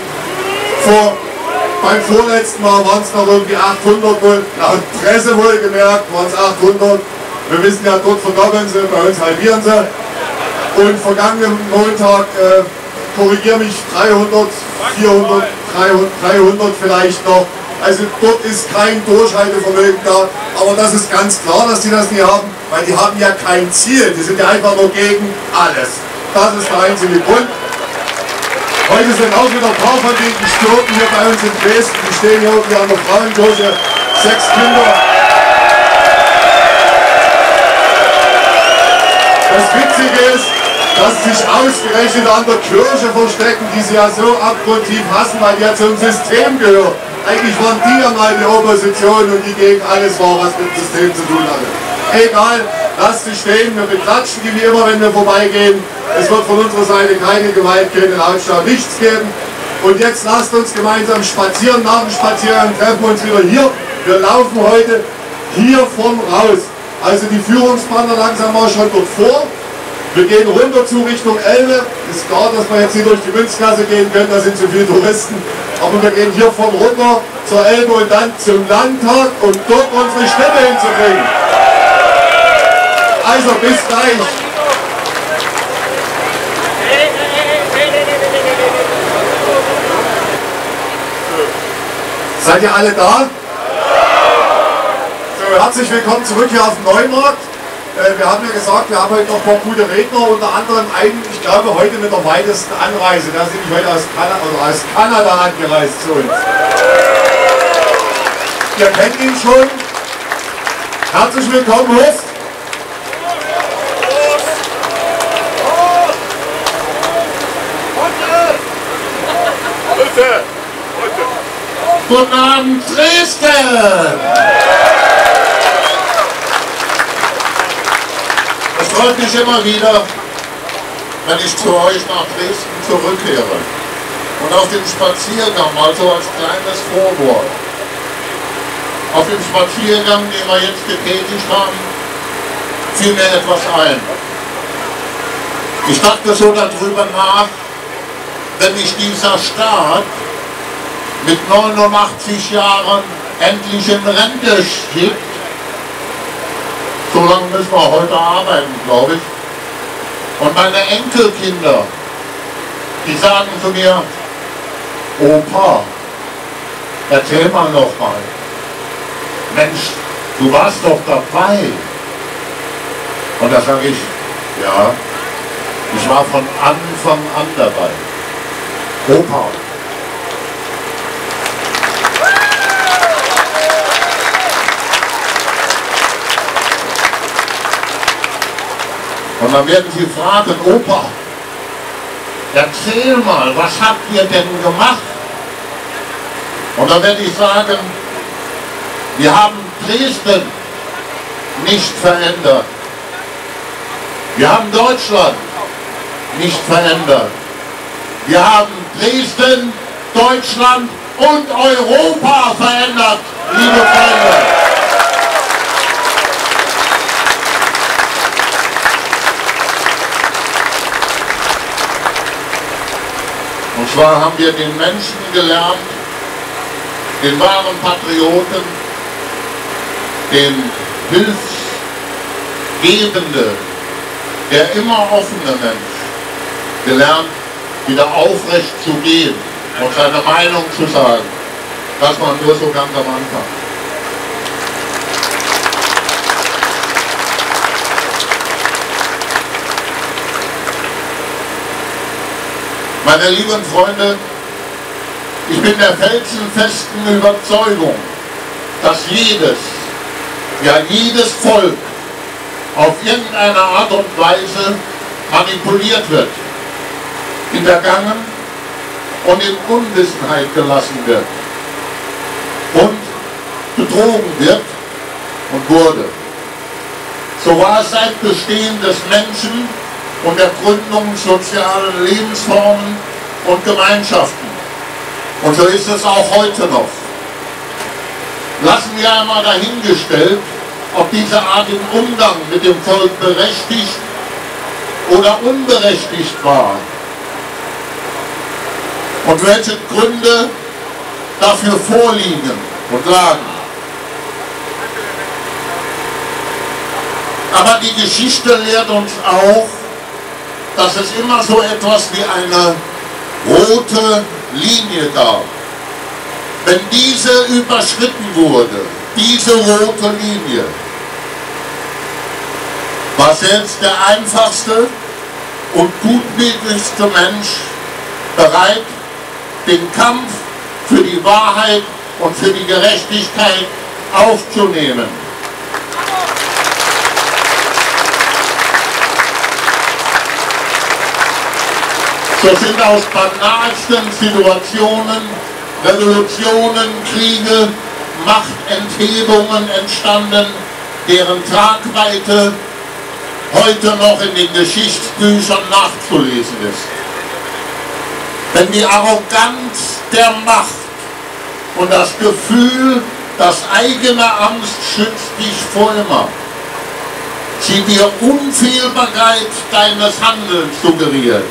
Beim vorletzten Mal waren es noch irgendwie 800, laut Presse wohlgemerkt, waren es 800. Wir wissen ja, dort verdoppeln sie, bei uns halbieren sie. Und vergangenen Montag, korrigiere mich, 300, 400, 300 vielleicht noch, Also dort ist kein Durchhaltevermögen da. Aber das ist ganz klar, dass die das nie haben, weil die haben ja kein Ziel. Die sind ja einfach nur gegen alles. Das ist der einzige Grund. Heute sind auch wieder ein paar von denen gestorben hier bei uns in Dresden. Die stehen hier irgendwie an der Frauenkirche. 6 Kinder. Das Witzige ist, dass sie sich ausgerechnet an der Kirche verstecken, die sie ja so abgrundtief hassen, weil die ja zum System gehört. Eigentlich waren die ja mal die Opposition und die gegen alles war, was mit dem System zu tun hatte. Egal, lasst sie stehen, wir beklatschen die wie immer, wenn wir vorbeigehen. Es wird von unserer Seite keine Gewalt, keine Lautstärke, nichts geben. Und jetzt lasst uns gemeinsam spazieren. Nach dem Spaziergang treffen wir uns wieder hier. Wir laufen heute hier vorn raus. Also die Führungsbanner langsam mal schon dort vor. Wir gehen runter zu Richtung Elbe. Ist klar, dass wir jetzt hier durch die Münzgasse gehen können, da sind zu viele Touristen. Aber wir gehen hier vorn runter zur Elbe und dann zum Landtag, um dort unsere Stimme hinzubringen. Also bis gleich. Seid ihr alle da? So, herzlich willkommen zurück hier auf dem Neumarkt. Wir haben ja gesagt, wir haben heute noch ein paar gute Redner, unter anderem einen, ich glaube, heute mit der weitesten Anreise. Der ist nämlich heute aus Kanada angereist zu uns. Ihr kennt ihn schon. Herzlich willkommen, Horst. Guten Abend, Dresden! Es freut mich immer wieder, wenn ich zu euch nach Dresden zurückkehre. Und auf dem Spaziergang, also als kleines Vorwort, auf dem Spaziergang, den wir jetzt getätigt haben, fiel mir etwas ein. Ich dachte so darüber nach, wenn mich dieser Staat mit 89 Jahren endlich in Rente schickt, so lange müssen wir heute arbeiten, glaube ich. Und meine Enkelkinder, die sagen zu mir, Opa, erzähl mal noch mal. Mensch, du warst doch dabei. Und da sage ich, ja, ich war von Anfang an dabei. Opa. Und dann werden sie fragen, Opa, erzähl mal, was habt ihr denn gemacht? Und dann werde ich sagen, wir haben Dresden nicht verändert. Wir haben Deutschland nicht verändert. Wir haben Dresden, Deutschland und Europa verändert, liebe Freunde. Und zwar haben wir den Menschen gelernt, den wahren Patrioten, den Hilfsgebende, der immer offene Mensch, gelernt, wieder aufrecht zu gehen und seine Meinung zu sagen. Das war nur so ganz am Anfang. Meine lieben Freunde, ich bin der felsenfesten Überzeugung, dass jedes Volk auf irgendeine Art und Weise manipuliert wird, hintergangen und in Unwissenheit gelassen wird und betrogen wird und wurde. So war es seit Bestehen des Menschen und der Gründung sozialer Lebensformen und Gemeinschaften. Und so ist es auch heute noch. Lassen wir einmal dahingestellt, ob diese Art im Umgang mit dem Volk berechtigt oder unberechtigt war. Und welche Gründe dafür vorliegen und lagen. Aber die Geschichte lehrt uns auch, dass es immer so etwas wie eine rote Linie gab. Wenn diese überschritten wurde, diese rote Linie, war selbst der einfachste und gutmütigste Mensch bereit, den Kampf für die Wahrheit und für die Gerechtigkeit aufzunehmen. So sind aus banalsten Situationen Revolutionen, Kriege, Machtenthebungen entstanden, deren Tragweite heute noch in den Geschichtsbüchern nachzulesen ist. Wenn die Arroganz der Macht und das Gefühl, das eigene Angst schützt dich vor immer, sie dir Unfehlbarkeit deines Handelns suggeriert,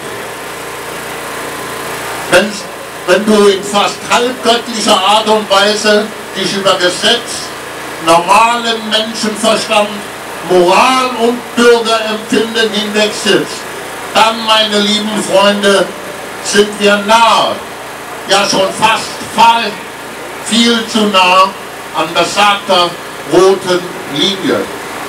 wenn du in fast halbgöttlicher Art und Weise dich über Gesetz, normalen Menschenverstand, Moral und Bürgerempfinden hinwegsetzt, dann, meine lieben Freunde, sind wir nahe, ja schon fast viel zu nah an besagter roten Linie.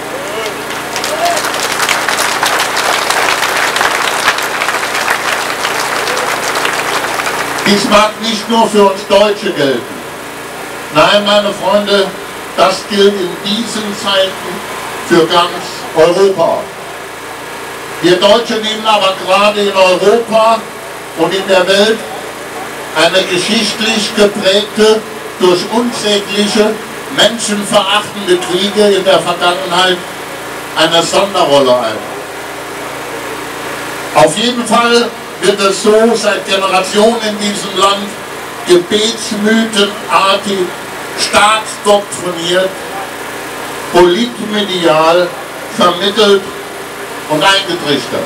Dies mag nicht nur für uns Deutsche gelten. Nein, meine Freunde, das gilt in diesen Zeiten für ganz Europa. Wir Deutsche nehmen aber gerade in Europa und in der Welt eine geschichtlich geprägte, durch unsägliche, menschenverachtende Kriege in der Vergangenheit eine Sonderrolle ein. Auf jeden Fall wird es so seit Generationen in diesem Land gebetsmythenartig staatsdoktriniert, politmedial vermittelt und eingetrichtert.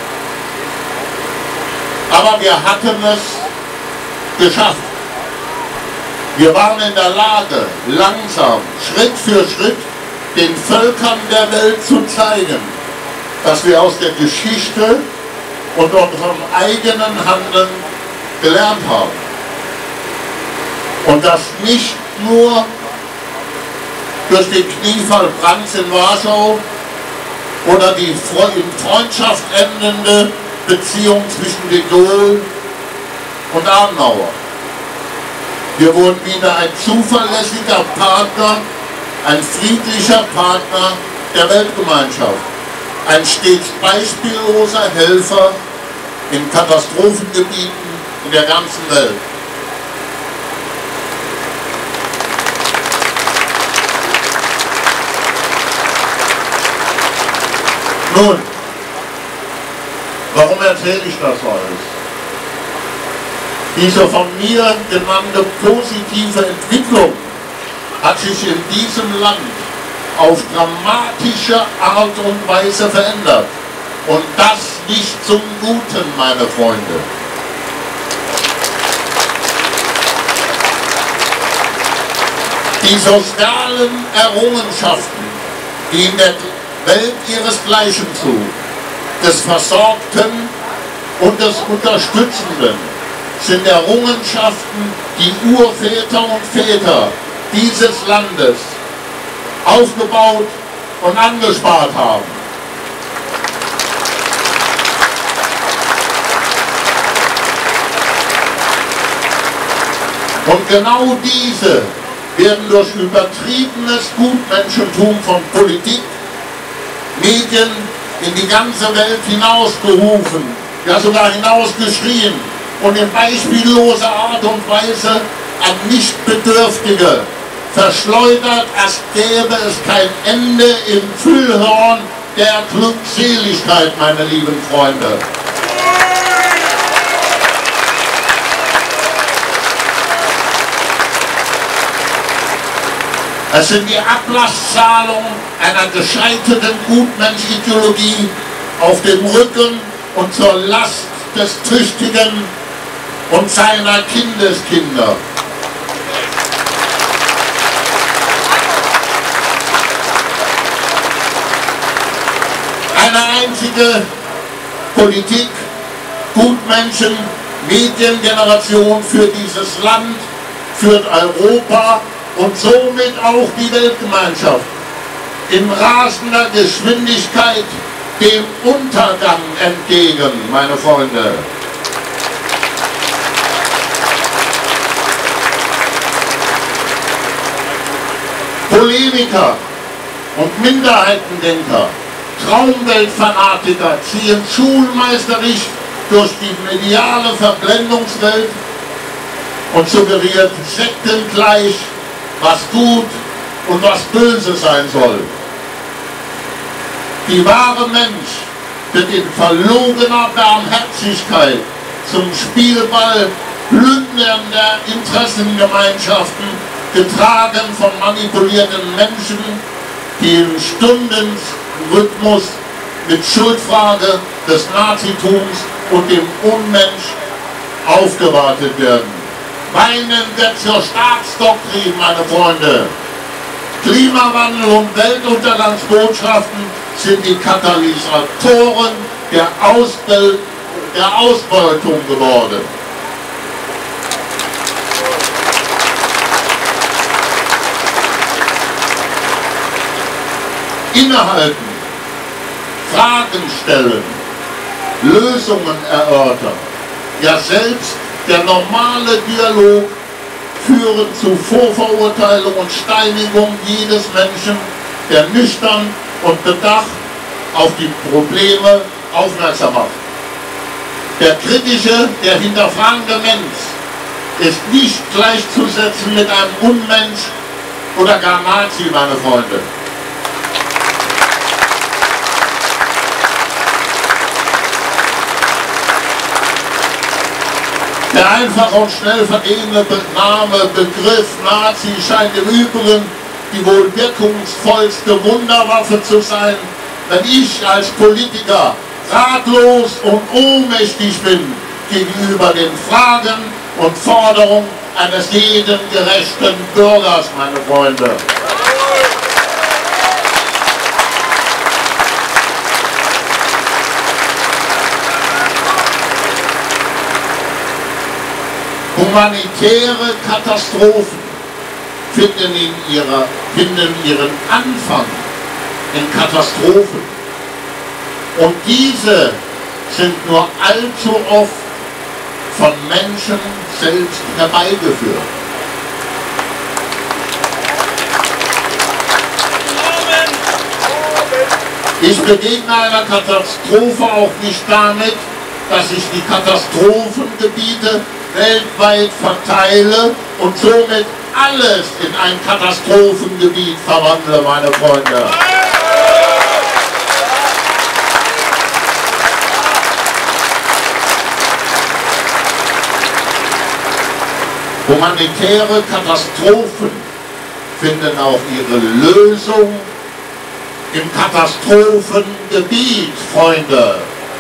Aber wir hatten es geschafft. Wir waren in der Lage, langsam, Schritt für Schritt, den Völkern der Welt zu zeigen, dass wir aus der Geschichte und unserem eigenen Handeln gelernt haben. Und das nicht nur durch den Kniefall Brandts in Warschau oder die in Freundschaft endende Beziehung zwischen de Gaulle und Adenauer. Wir wurden wieder ein zuverlässiger Partner, ein friedlicher Partner der Weltgemeinschaft. Ein stets beispielloser Helfer in Katastrophengebieten in der ganzen Welt. Nun, warum erzähle ich das alles? Diese von mir genannte positive Entwicklung hat sich in diesem Land auf dramatische Art und Weise verändert. Und das nicht zum Guten, meine Freunde. Die sozialen Errungenschaften, die in der Welt ihresgleichen suchen, des Versorgten und des Unterstützenden, sind Errungenschaften, die Urväter und Väter dieses Landes aufgebaut und angespart haben. Und genau diese werden durch übertriebenes Gutmenschentum von Politik, Medien in die ganze Welt hinausgerufen, ja sogar hinausgeschrien und in beispielloser Art und Weise an Nichtbedürftige verschleudert, als gäbe es kein Ende im Füllhorn der Glückseligkeit, meine lieben Freunde. Es sind die Ablasszahlungen einer gescheiterten Gutmensch-Ideologie auf dem Rücken und zur Last des Tüchtigen und seiner Kindeskinder. Eine einzige Politik, Gutmenschen, Mediengeneration für dieses Land führt Europa und somit auch die Weltgemeinschaft in rasender Geschwindigkeit dem Untergang entgegen, meine Freunde. Polemiker und Minderheitendenker, Traumweltfanatiker ziehen schulmeisterisch durch die mediale Verblendungswelt und suggeriert sektengleich, was gut und was böse sein soll. Die wahre Mensch wird in verlogener Barmherzigkeit zum Spielball plündernder Interessengemeinschaften, getragen von manipulierten Menschen, die im Stundenrhythmus mit Schuldfrage des Nazitums und dem Unmensch aufgewartet werden. Weinen wird zur Staatsdoktrin, meine Freunde. Klimawandel und Weltuntergangsbotschaften sind die Katalysatoren der Ausbeutung geworden. Innehalten, Fragen stellen, Lösungen erörtern, ja selbst der normale Dialog führen zu Vorverurteilung und Steinigung jedes Menschen, der nüchtern und bedacht auf die Probleme aufmerksam macht. Der kritische, der hinterfragende Mensch ist nicht gleichzusetzen mit einem Unmensch oder gar Nazi, meine Freunde. Der einfache und schnell vergehende Begriff Nazi scheint im Übrigen die wohl wirkungsvollste Wunderwaffe zu sein, wenn ich als Politiker ratlos und ohnmächtig bin gegenüber den Fragen und Forderungen eines jeden gerechten Bürgers, meine Freunde. Humanitäre Katastrophen finden ihren Anfang in Katastrophen. Und diese sind nur allzu oft von Menschen selbst herbeigeführt. Ich begegne einer Katastrophe auch nicht damit, dass ich die Katastrophengebiete weltweit verteile und somit alles in ein Katastrophengebiet verwandle, meine Freunde. Humanitäre Katastrophen finden auch ihre Lösung im Katastrophengebiet, Freunde.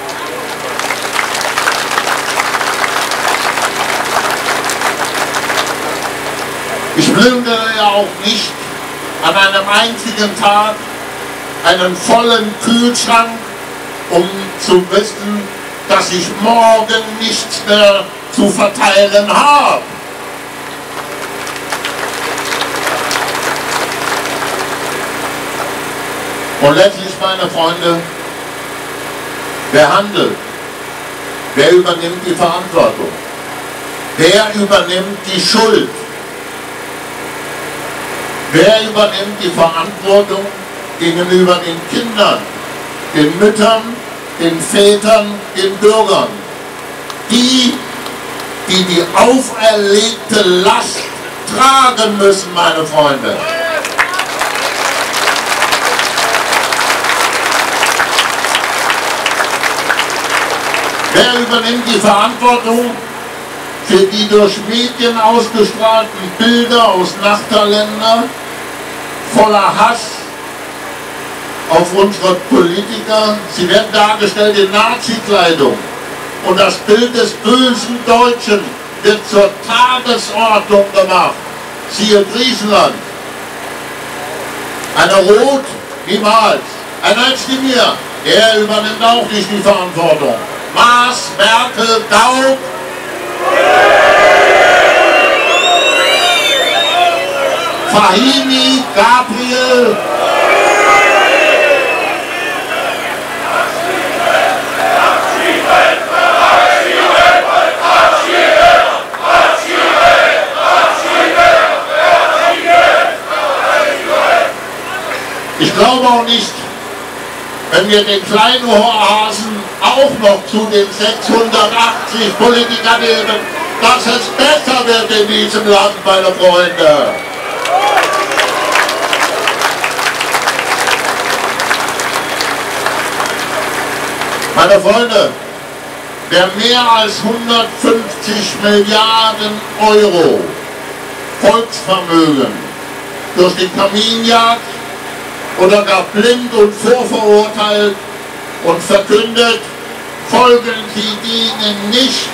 Ich plündere ja auch nicht an einem einzigen Tag einen vollen Kühlschrank, um zu wissen, dass ich morgen nichts mehr zu verteilen habe. Und letztlich, meine Freunde, wer handelt? Wer übernimmt die Verantwortung? Wer übernimmt die Schuld? Wer übernimmt die Verantwortung gegenüber den Kindern, den Müttern, den Vätern, den Bürgern? Die, die die auferlegte Last tragen müssen, meine Freunde. Wer übernimmt die Verantwortung für die durch Medien ausgestrahlten Bilder aus Nachbarländern voller Hass auf unsere Politiker? Sie werden dargestellt in Nazi-Kleidung. Und das Bild des bösen Deutschen wird zur Tagesordnung gemacht. Siehe Griechenland. Eine Roth, niemals. Ein Özdemir, er übernimmt auch nicht die Verantwortung. Maas, Merkel, Gauck. Fahimi Gabriel, ich glaube auch nicht, wenn wir den kleinen Ohrhasen auch noch zu den 680 Politikern nehmen, dass es besser wird in diesem Land, meine Freunde. Meine Freunde, wer mehr als 150 Milliarden Euro Volksvermögen durch die Kaminjagd oder gar blind und vorverurteilt und verkündet, folgen Sie denen nicht.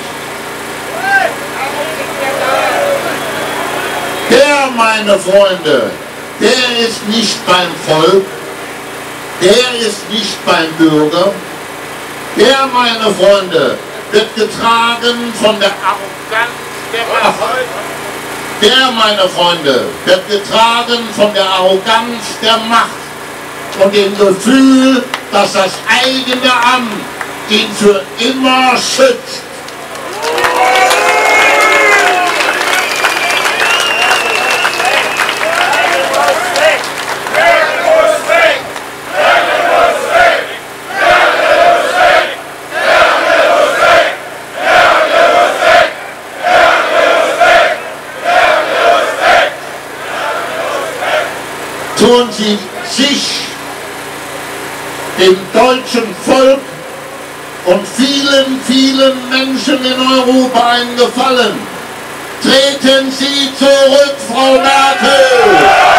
Der, meine Freunde, der ist nicht beim Volk, der ist nicht beim Bürger, der, meine Freunde, wird getragen von der Arroganz der Macht. Der, meine Freunde, wird getragen von der Arroganz der Macht und dem Gefühl, dass das eigene Amt ihn für immer schützt. Tun Sie sich, dem deutschen Volk und vielen, vielen Menschen in Europa einen Gefallen. Treten Sie zurück, Frau Merkel!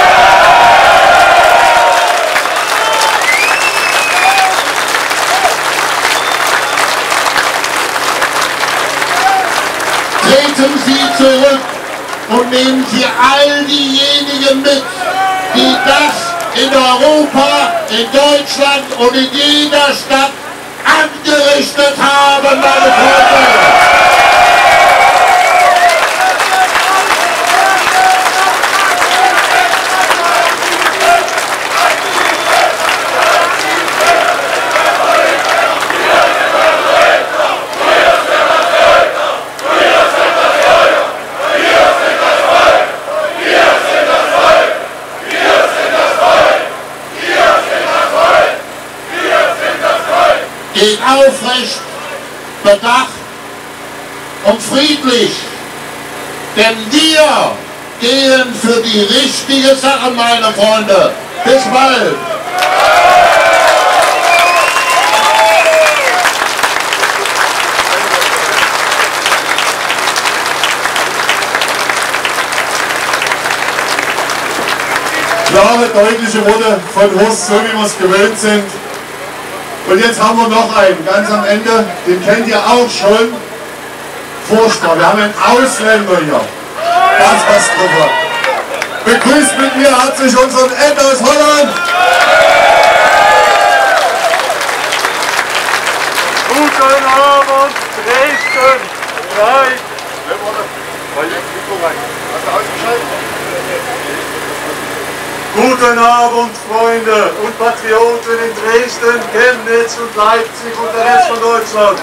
Treten Sie zurück und nehmen Sie all diejenigen mit, die das in Europa, in Deutschland und in jeder Stadt angerichtet haben, meine Freunde. Geht aufrecht, bedacht und friedlich, denn wir gehen für die richtige Sache, meine Freunde. Bis bald! Klare, deutliche Worte von Horst, so wie wir es gewöhnt sind. Und jetzt haben wir noch einen, ganz am Ende, den kennt ihr auch schon. Furchtbar, wir haben einen Ausländer hier. Das was drüber. Begrüßt mit mir herzlich unseren Ed aus Holland. Guten Abend, Dresden, Reich. Guten Abend, Freunde und Patrioten in Dresden, Chemnitz und Leipzig und der Rest von Deutschland.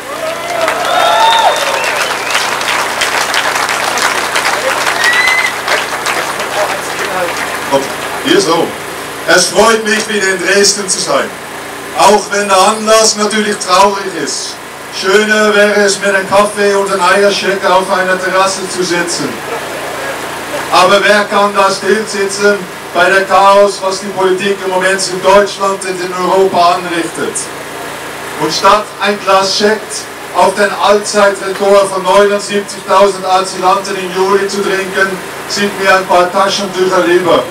Hier so. Es freut mich, wieder in Dresden zu sein. Auch wenn der Anlass natürlich traurig ist. Schöner wäre es, mit einem Kaffee und einem Eierscheck auf einer Terrasse zu sitzen. Aber wer kann da still sitzen bei der Chaos, was die Politik im Moment in Deutschland und in Europa anrichtet? Und statt ein Glas Sekt auf den Allzeitrekord von 79.000 Asylanten im Juli zu trinken, sind mir ein paar Taschentücher lieber.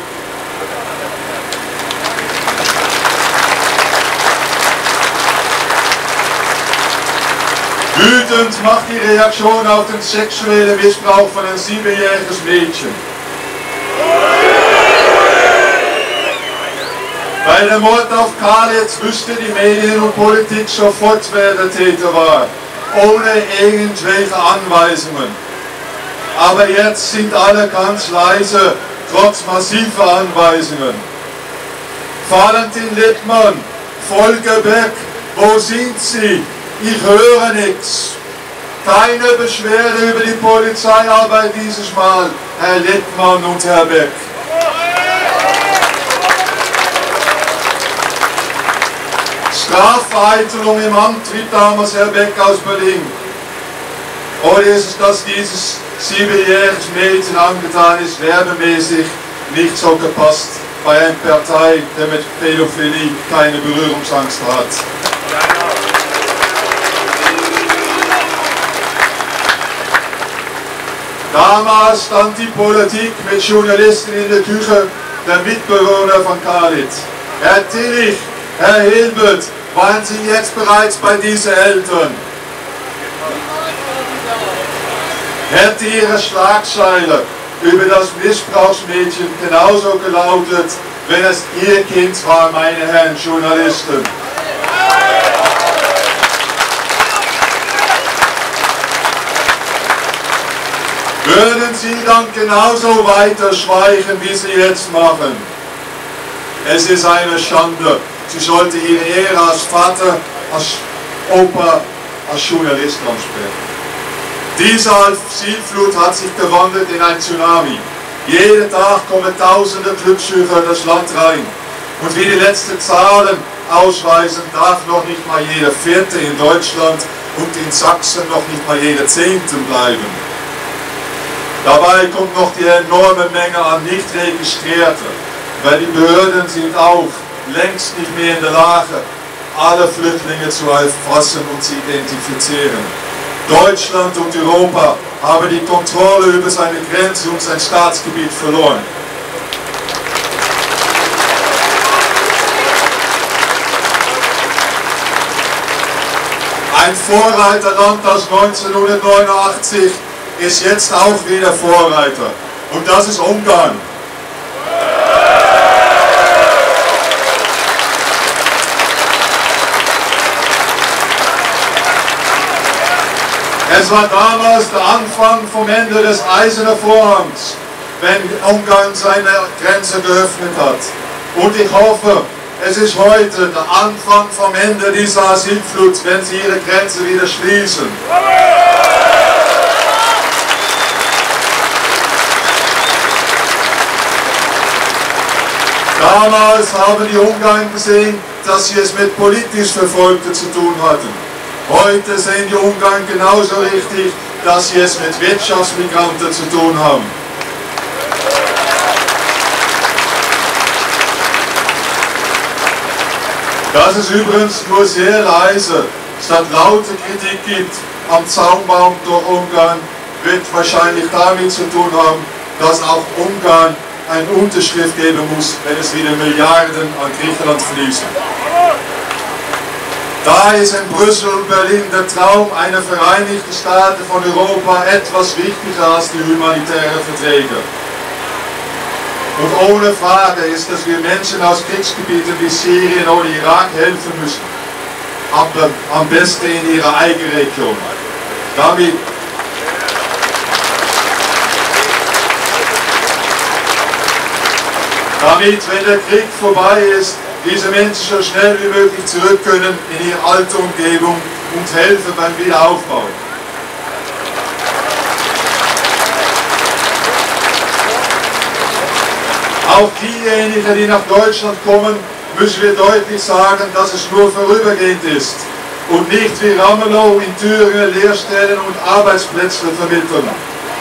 Wütend macht die Reaktion auf den sexuellen Missbrauch von einem 7-jährigen Mädchen. Bei dem Mord auf Kalitz wusste die Medien und Politik sofort, wer der Täter war, ohne irgendwelche Anweisungen. Aber jetzt sind alle ganz leise trotz massiver Anweisungen. Valentin Littmann, Volker Beck, wo sind Sie? Ich höre nichts. Keine Beschwerde über die Polizeiarbeit dieses Mal, Herr Littmann und Herr Beck. Strafvereitelung im Amt tritt damals Herr Beck aus Berlin. Oder ist es, dass dieses 7-jähriges Mädchen angetan ist, werbemäßig nicht so gepasst bei einer Partei, der mit Pädophilie keine Berührungsangst hat. Damals stand die Politik mit Journalisten in der Küche der Mitbewohner von Khalid. Herr Tillich, Herr Hilbert, waren Sie jetzt bereits bei diesen Eltern? Hätte Ihre Schlagzeile über das Missbrauchsmädchen genauso gelautet, wenn es Ihr Kind war, meine Herren Journalisten? Würden Sie dann genauso weiter schweigen, wie Sie jetzt machen? Es ist eine Schande. Sie sollte ihre Ehre als Vater, als Opa, als Journalist ansprechen. Diese Sintflut hat sich gewandelt in ein Tsunami. Jeden Tag kommen tausende Glückssucher in das Land rein. Und wie die letzten Zahlen ausweisen, darf noch nicht mal jeder Vierte in Deutschland und in Sachsen noch nicht mal jeder Zehnte bleiben. Dabei kommt noch die enorme Menge an Nicht-Registrierten, weil die Behörden sind auch längst nicht mehr in der Lage, alle Flüchtlinge zu erfassen und zu identifizieren. Deutschland und Europa haben die Kontrolle über seine Grenzen und sein Staatsgebiet verloren. Ein Vorreiterland aus 1989 ist jetzt auch wieder Vorreiter. Und das ist Ungarn. Es war damals der Anfang vom Ende des Eisernen Vorhangs, wenn Ungarn seine Grenze geöffnet hat. Und ich hoffe, es ist heute der Anfang vom Ende dieser Asylflut, wenn sie ihre Grenze wieder schließen. Damals haben die Ungarn gesehen, dass sie es mit politisch Verfolgten zu tun hatten. Heute sehen die Ungarn genauso richtig, dass sie es mit Wirtschaftsmigranten zu tun haben. Dass es übrigens nur sehr leise, statt laute Kritik gibt am Zaunbaum durch Ungarn, wird wahrscheinlich damit zu tun haben, dass auch Ungarn eine Unterschrift geben muss, wenn es wieder Milliarden an Griechenland fließen. Da ist in Brüssel und Berlin der Traum einer Vereinigten Staaten von Europa etwas wichtiger als die humanitären Verträge. Und ohne Frage ist, dass wir Menschen aus Kriegsgebieten wie Syrien oder Irak helfen müssen. Aber am besten in ihrer eigenen Region. Damit, wenn der Krieg vorbei ist, diese Menschen so schnell wie möglich zurück können in ihre alte Umgebung und helfen beim Wiederaufbau. Auch diejenigen, die nach Deutschland kommen, müssen wir deutlich sagen, dass es nur vorübergehend ist und nicht wie Ramelow in Thüringen Lehrstellen und Arbeitsplätze vermitteln.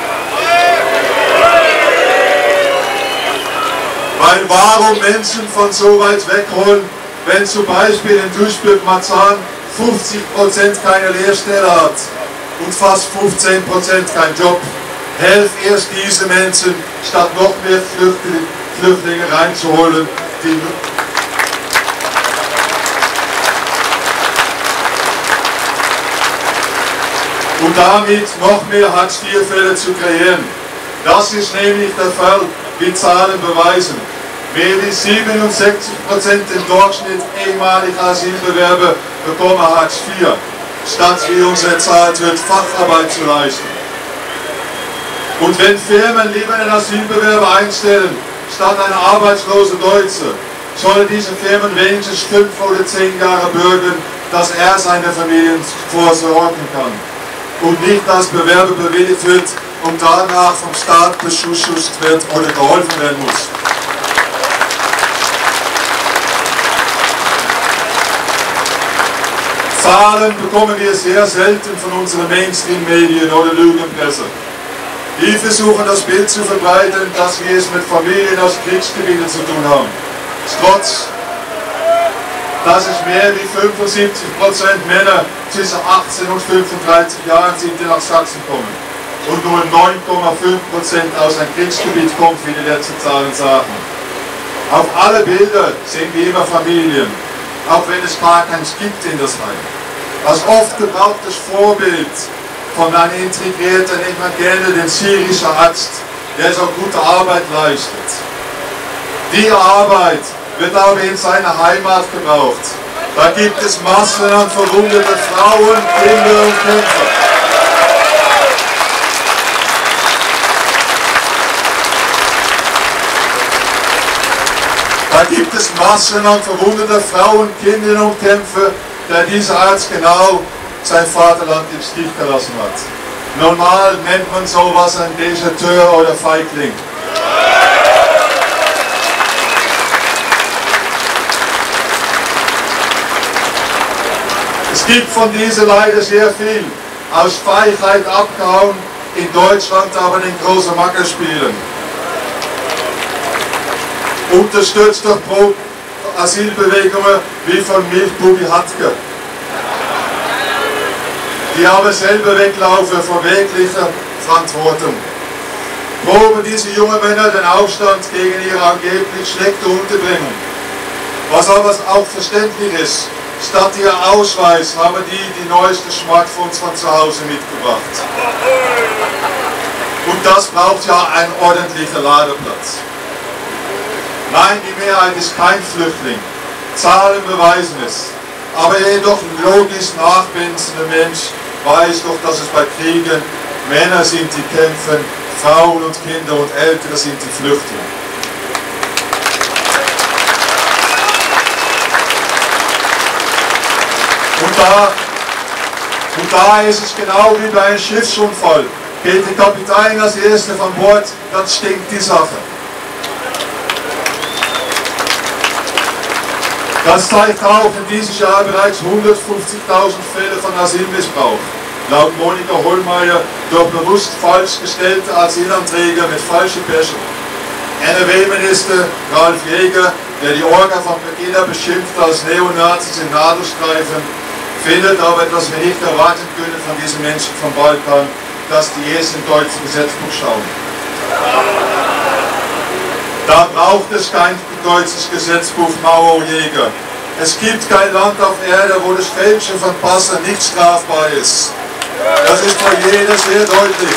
Weil warum Menschen von so weit wegholen, wenn zum Beispiel in Duisburg-Marzahn 50% keine Lehrstelle hat und fast 15% keinen Job. Helft erst diese Menschen, statt noch mehr Flüchtlinge reinzuholen, und damit noch mehr Hartz-IV-Fälle zu kreieren. Das ist nämlich der Fall, wie Zahlen beweisen. Mehr als 67% im Durchschnitt ehemaliger Asylbewerber bekommen Hartz IV, statt wie uns erzählt wird, Facharbeit zu leisten. Und wenn Firmen lieber einen Asylbewerber einstellen, statt eine arbeitslose Deutsche, sollen diese Firmen wenigstens 5 oder 10 Jahre bürgen, dass er seine Familien versorgen kann. Und nicht, dass Bewerber bewilligt wird und danach vom Staat beschusst wird oder geholfen werden muss. Zahlen bekommen wir sehr selten von unseren Mainstream-Medien oder Lügenpresse. Die versuchen das Bild zu verbreiten, dass wir es mit Familien aus Kriegsgebieten zu tun haben. Trotz, dass es mehr wie 75% Männer zwischen 18 und 35 Jahren sind, die nach Sachsen kommen. Und nur 9,5% aus einem Kriegsgebiet kommt, wie die letzten Zahlen sagen. Auf alle Bilder sehen wir immer Familien, auch wenn es gar keins gibt in das Heim. Das oft gebrauchtes Vorbild von einem integrierten, nennt man gerne den syrischen Arzt, der so gute Arbeit leistet. Die Arbeit wird aber in seiner Heimat gebraucht. Da gibt es Massen an verwundeten Frauen, Kinder und Kämpfer. Da gibt es Massen an verwundeten Frauen, Kindern und Kämpfer, der dieser Arzt genau sein Vaterland im Stich gelassen hat. Normal nennt man sowas ein Deserteur oder Feigling. Es gibt von diesen leider sehr viel, aus Feigheit abgehauen, in Deutschland aber den großen Macker spielen. Unterstützt durch Pro-Asylbewegungen wie von Milchbubi Hatke. Die aber selber weglaufen vor wirklicher Verantwortung. Proben diese jungen Männer den Aufstand gegen ihre angeblich schlechte Unterbringung. Was aber auch verständlich ist, statt ihr Ausweis haben die neuesten Smartphones von zu Hause mitgebracht. Und das braucht ja einen ordentlichen Ladeplatz. Nein, die Mehrheit ist kein Flüchtling. Zahlen beweisen es. Aber jedoch ein logisch nachbindender Mensch weiß doch, dass es bei Kriegen Männer sind, die kämpfen, Frauen und Kinder und Ältere sind die Flüchtlinge. Und da ist es genau wie bei einem Schiffsunfall. Geht der Kapitän als Erster von Bord, dann stinkt die Sache. Das zeigt auch in diesem Jahr bereits 150.000 Fälle von Asylmissbrauch. Laut Monika Hohlmeier durch bewusst falsch gestellte Asylanträge mit falschen Pässen. NRW-Minister Ralf Jäger, der die Orga von Beginn an beschimpft als Neonazis in Nadelstreifen, findet aber, dass wir nicht erwarten können von diesen Menschen vom Balkan, dass die erst im deutschen Gesetzbuch schauen. Da braucht es kein deutsches Gesetzbuch, Mauerjäger. Es gibt kein Land auf Erde, wo das Fälschen von Passen nicht strafbar ist. Das ist für jeder sehr deutlich.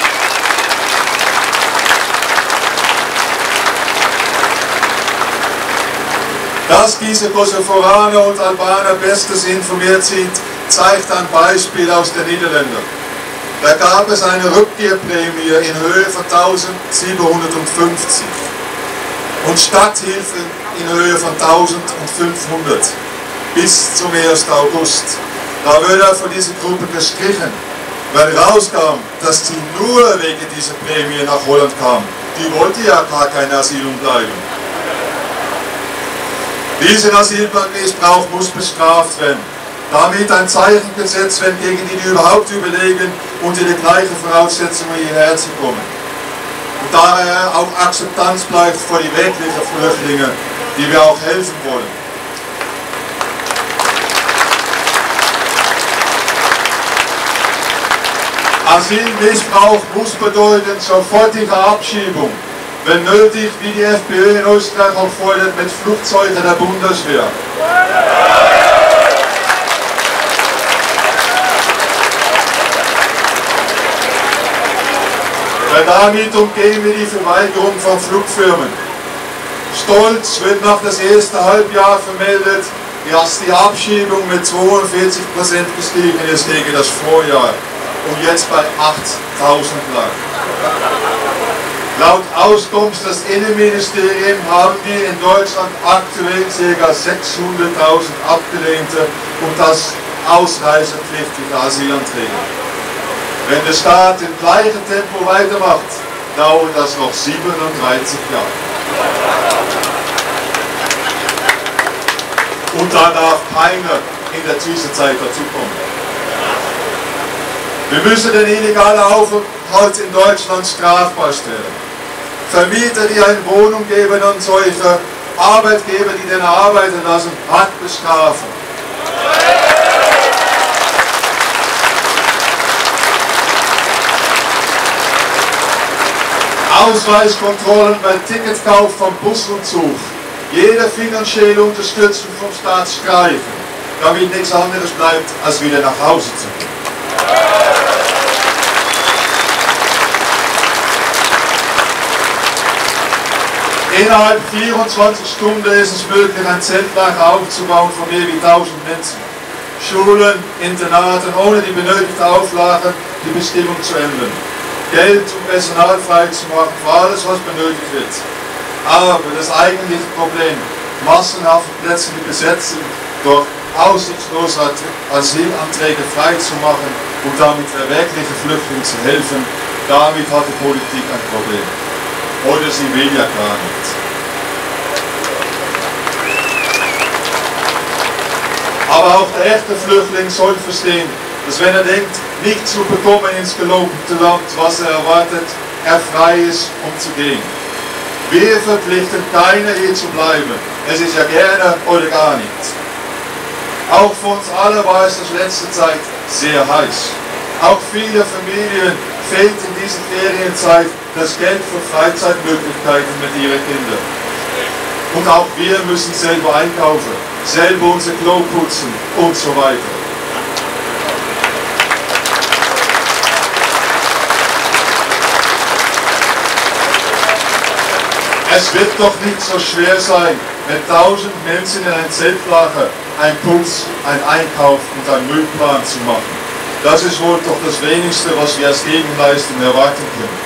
Dass diese Kosovoraner und Albaner bestens informiert sind, zeigt ein Beispiel aus den Niederlanden. Da gab es eine Rückkehrprämie in Höhe von 1750 und Stadthilfe in Höhe von 1500 bis zum 1. August. Da wurde von dieser Gruppe gestrichen, weil rauskam, dass sie nur wegen dieser Prämie nach Holland kam. Die wollte ja gar kein Asylum bleiben. Dieser Asylmissbrauch muss bestraft werden. Damit ein Zeichen gesetzt werden gegen die, die überhaupt überlegen, unter die gleichen Voraussetzungen hierher zu kommen. Und daher auch Akzeptanz bleibt für die wirklichen Flüchtlinge, die wir auch helfen wollen. Asylmissbrauch muss bedeuten sofortige Abschiebung, wenn nötig, wie die FPÖ in Österreich auch fordert, mit Flugzeugen der Bundeswehr. Weil damit umgehen wir die Verweigerung von Flugfirmen. Stolz wird nach das erste Halbjahr vermeldet, dass die Abschiebung mit 42% gestiegen ist gegen das Vorjahr und jetzt bei 8.000 lag. Laut Auskunft des Innenministeriums haben wir in Deutschland aktuell ca. 600.000 abgelehnte und das ausreisepflichtige Asylanträge. Wenn der Staat im gleichen Tempo weitermacht, dauert das noch 37 Jahre. Und da darf keiner in der Zwischenzeit dazukommen. Wir müssen den illegalen Aufenthalt in Deutschland strafbar stellen. Vermieter, die eine Wohnung geben und solche Arbeitgeber, die den arbeiten lassen, hart bestrafen. Ausweiskontrollen beim Ticketkauf von Bus und Zug. Jede finanzielle Unterstützung vom Staat streichen, damit nichts anderes bleibt, als wieder nach Hause zu gehen. Innerhalb 24 Stunden ist es möglich, ein Zeltlager aufzubauen von mehr wie 1000 Menschen. Schulen, Internaten, ohne die benötigte Auflage die Bestimmung zu ändern. Geld und Personal frei zu machen für alles, was benötigt wird. Aber das eigentliche Problem, massenhafte Plätze, die besetzt sind, durch aussichtslose Asylanträge frei zu machen und damit verwirklichen Flüchtlingen zu helfen, damit hat die Politik ein Problem. Oder sie will ja gar nicht. Aber auch der echte Flüchtling soll verstehen, dass wenn er denkt, nicht zu bekommen ins gelobte Land, was er erwartet, er frei ist, um zu gehen. Wir verpflichten keiner, hier zu bleiben. Es ist ja gerne oder gar nicht. Auch für uns alle war es das letzte Zeit sehr heiß. Auch viele Familien fehlt in dieser Ferienzeit das Geld für Freizeitmöglichkeiten mit ihren Kindern. Und auch wir müssen selber einkaufen, selber unser Klo putzen und so weiter. Es wird doch nicht so schwer sein, mit 1000 Menschen in ein Zeltlager ein Putz, ein Einkauf und ein Müllplan zu machen. Das ist wohl doch das Wenigste, was wir als Gegenleistung erwarten können.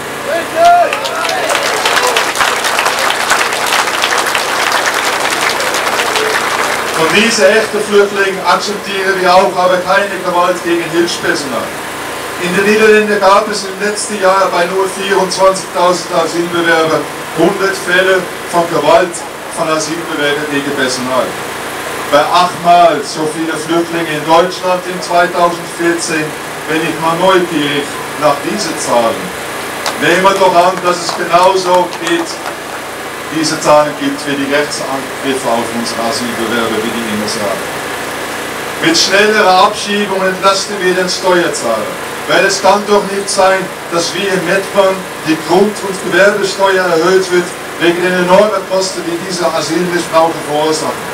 Von diesen echten Flüchtlingen akzeptieren wir auch aber keine Gewalt gegen Hilfspersonal. In den Niederlanden gab es im letzten Jahr bei nur 24.000 Asylbewerbern 100 Fälle von Gewalt von Asylbewerbern gegen Personal. Bei 8-mal so viele Flüchtlinge in Deutschland in 2014 bin ich mal neugierig nach diesen Zahlen. Nehmen wir doch an, dass es genauso geht, diese Zahlen gibt wie die Rechtsangriffe auf unsere Asylbewerber, wie die immer sagen. Mit schnellerer Abschiebung entlasten wir den Steuerzahler. Weil es kann doch nicht sein, dass wie in Mettmann die Grund- und Gewerbesteuer erhöht wird, wegen den enormen Kosten, die diese Asylmissbraucher verursachen.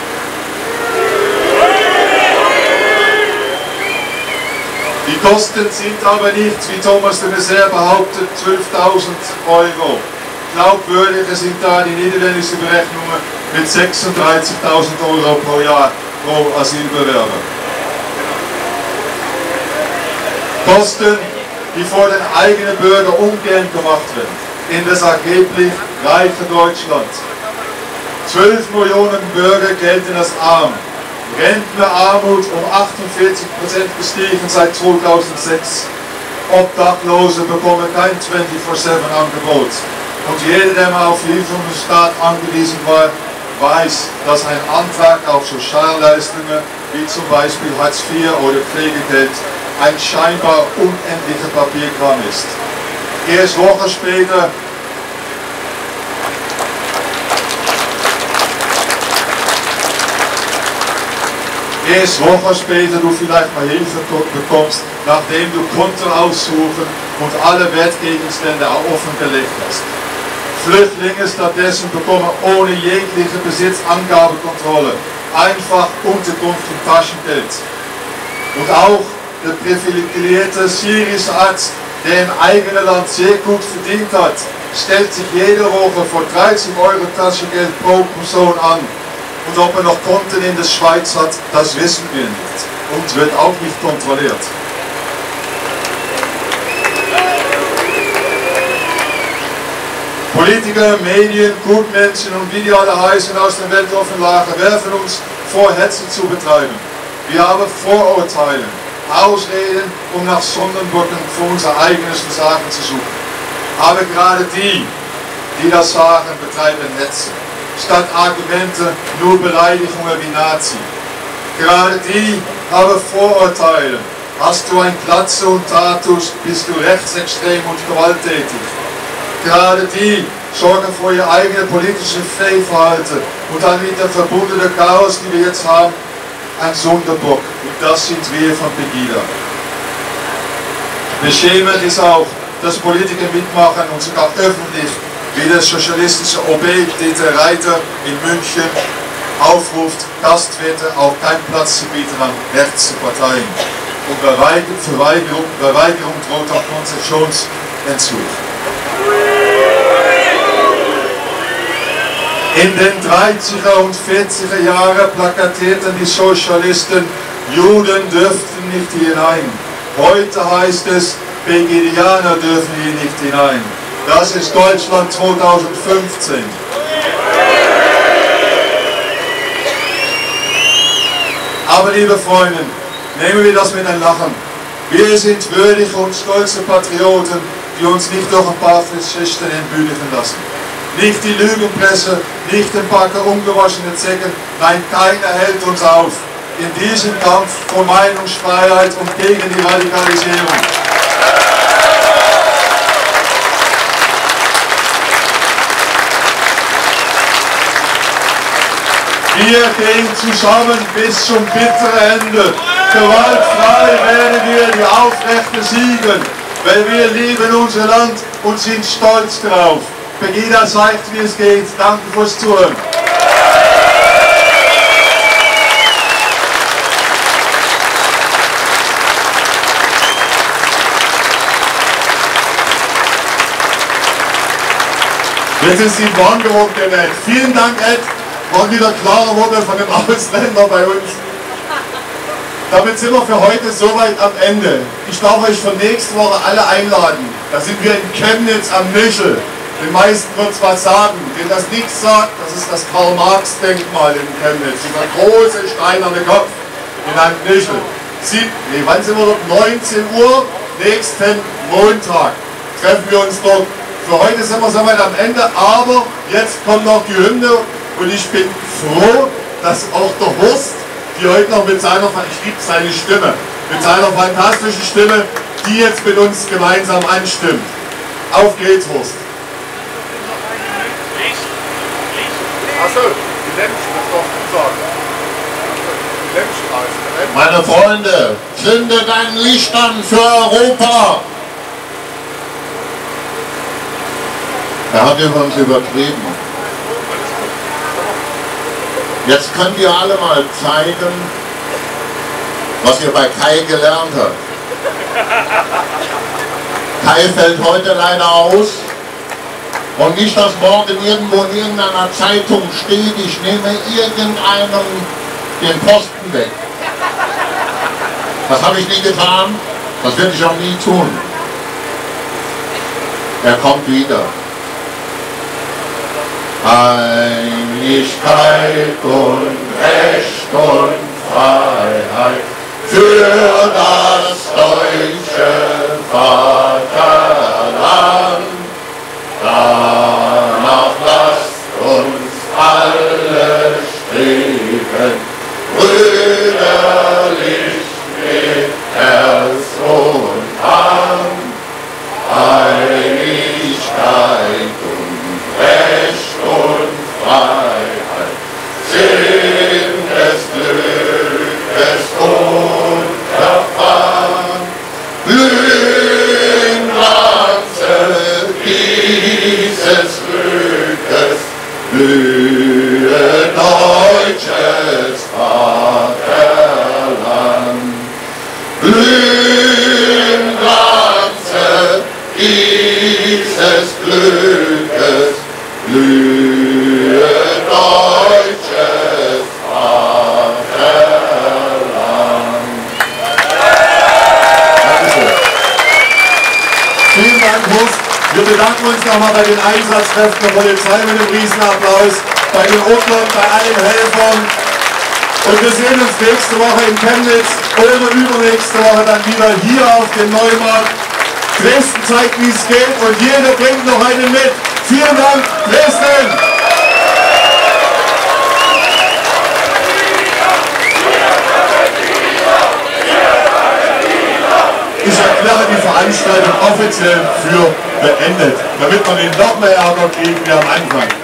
Die Kosten sind aber nicht, wie Thomas de Maizière behauptet, 12.000 Euro. Glaubwürdiger sind da die niederländischen Berechnungen mit 36.000 Euro pro Jahr pro Asylbewerber. Kosten, die vor den eigenen Bürgern ungern gemacht werden, in das angeblich reiche Deutschland. 12 Millionen Bürger gelten als arm. Rentnerarmut um 48% gestiegen seit 2006. Obdachlose bekommen kein 24/7-Angebot. Und jeder, der mal auf Hilfe vom Staat angewiesen war, weiß, dass ein Antrag auf Sozialleistungen, wie zum Beispiel Hartz IV oder Pflegegeld, ein scheinbar unendlicher Papierkram ist. Erst Wochen später du vielleicht mal Hilfe bekommst, nachdem du Konto aussuchen und alle Wertgegenstände offengelegt hast. Flüchtlinge stattdessen bekommen ohne jegliche Besitzangabekontrolle einfach Unterkunft und Taschengeld. Und auch der privilegierte syrische Arzt, der im eigenen Land sehr gut verdient hat, stellt sich jede Woche vor 30 Euro Taschengeld pro Person an. Und ob er noch Konten in der Schweiz hat, das wissen wir nicht. Und wird auch nicht kontrolliert. Politiker, Medien, Gutmenschen und wie die alle heißen aus dem Weltoffenlager werfen uns vor, Hetze zu betreiben. Wir haben Vorurteile, Ausreden, um nach Sündenböcken für unser eigenes Versagen zu suchen. Aber gerade die das sagen, betreiben Hetze. Statt Argumente nur Beleidigungen wie Nazi. Gerade die haben Vorurteile. Hast du ein Glatze und Tattoos, bist du rechtsextrem und gewalttätig. Gerade die sorgen für ihr eigenes politisches Fehlverhalten und dann mit dem verbundenen Chaos, die wir jetzt haben, ein Sonderbock. Und das sind wir von Pegida. Beschämend ist auch, dass Politiker mitmachen und sogar öffentlich, wie der sozialistische OB Dieter Reiter in München aufruft, Gastwirte auch keinen Platz zu bieten an rechtse Parteien. Und Verweigerung droht auch Konzessionsentzug. In den 30er und 40er Jahren plakatierten die Sozialisten, Juden dürften nicht hinein. Heute heißt es, Pegidianer dürfen hier nicht hinein. Das ist Deutschland 2015. Aber liebe Freunde, nehmen wir das mit ein Lachen. Wir sind würdige und stolze Patrioten, die uns nicht durch ein paar Faschisten entmündigen lassen. Nicht die Lügenpresse, nicht ein paar ungewaschene Zecken, nein, keiner hält uns auf. In diesem Kampf für Meinungsfreiheit und gegen die Radikalisierung. Wir gehen zusammen bis zum bitteren Ende. Gewaltfrei werden wir die Aufrechte siegen, weil wir lieben unser Land und sind stolz drauf. Pegida zeigt, wie es geht. Danke fürs Zuhören. Jetzt ist die Wanderung genäht. Vielen Dank, Ed. War wieder klare Worte von dem Ausländer bei uns. Damit sind wir für heute soweit am Ende. Ich darf euch für nächste Woche alle einladen. Da sind wir in Chemnitz am Michel. Den meisten wird es was sagen. Wem das nichts sagt, das ist das Karl-Marx-Denkmal in Chemnitz. Dieser große steinerne Kopf in einem Michel. Wann sind wir dort? 19 Uhr, nächsten Montag treffen wir uns dort. Für heute sind wir soweit am Ende, aber jetzt kommt noch die Hymne und ich bin froh, dass auch der Horst, die heute noch mit seiner, ich liebe seine Stimme, mit seiner fantastischen Stimme, die jetzt mit uns gemeinsam anstimmt. Auf geht's, Horst. Achso, die Lämpchen, das darf ich sagen. Die Lämpchen. Meine Freunde, zündet ein Licht an für Europa! Er hat übrigens übertrieben. Jetzt könnt ihr alle mal zeigen, was ihr bei Kai gelernt habt. Kai fällt heute leider aus. Und nicht, dass morgen irgendwo in irgendeiner Zeitung steht, ich nehme irgendeinem den Posten weg. Das habe ich nie getan, das werde ich auch nie tun. Er kommt wieder. Einigkeit und Recht und Freiheit für das deutsche Vaterland. Danach lasst uns alle streben, brüderlich mit Herz und Hand. Einigkeit und Recht und Freiheit sind des Glückes bedanken uns nochmal bei den Einsatzkräften der Polizei mit einem Riesenapplaus, bei den Ordnern, bei allen Helfern. Und wir sehen uns nächste Woche in Chemnitz oder übernächste Woche dann wieder hier auf dem Neumarkt. Dresden zeigt, wie es geht und jeder bringt noch einen mit. Vielen Dank, Dresden! Ich erkläre die Veranstaltung offiziell für beendet, damit wir nicht noch mehr Ärger kriegen wie am Anfang.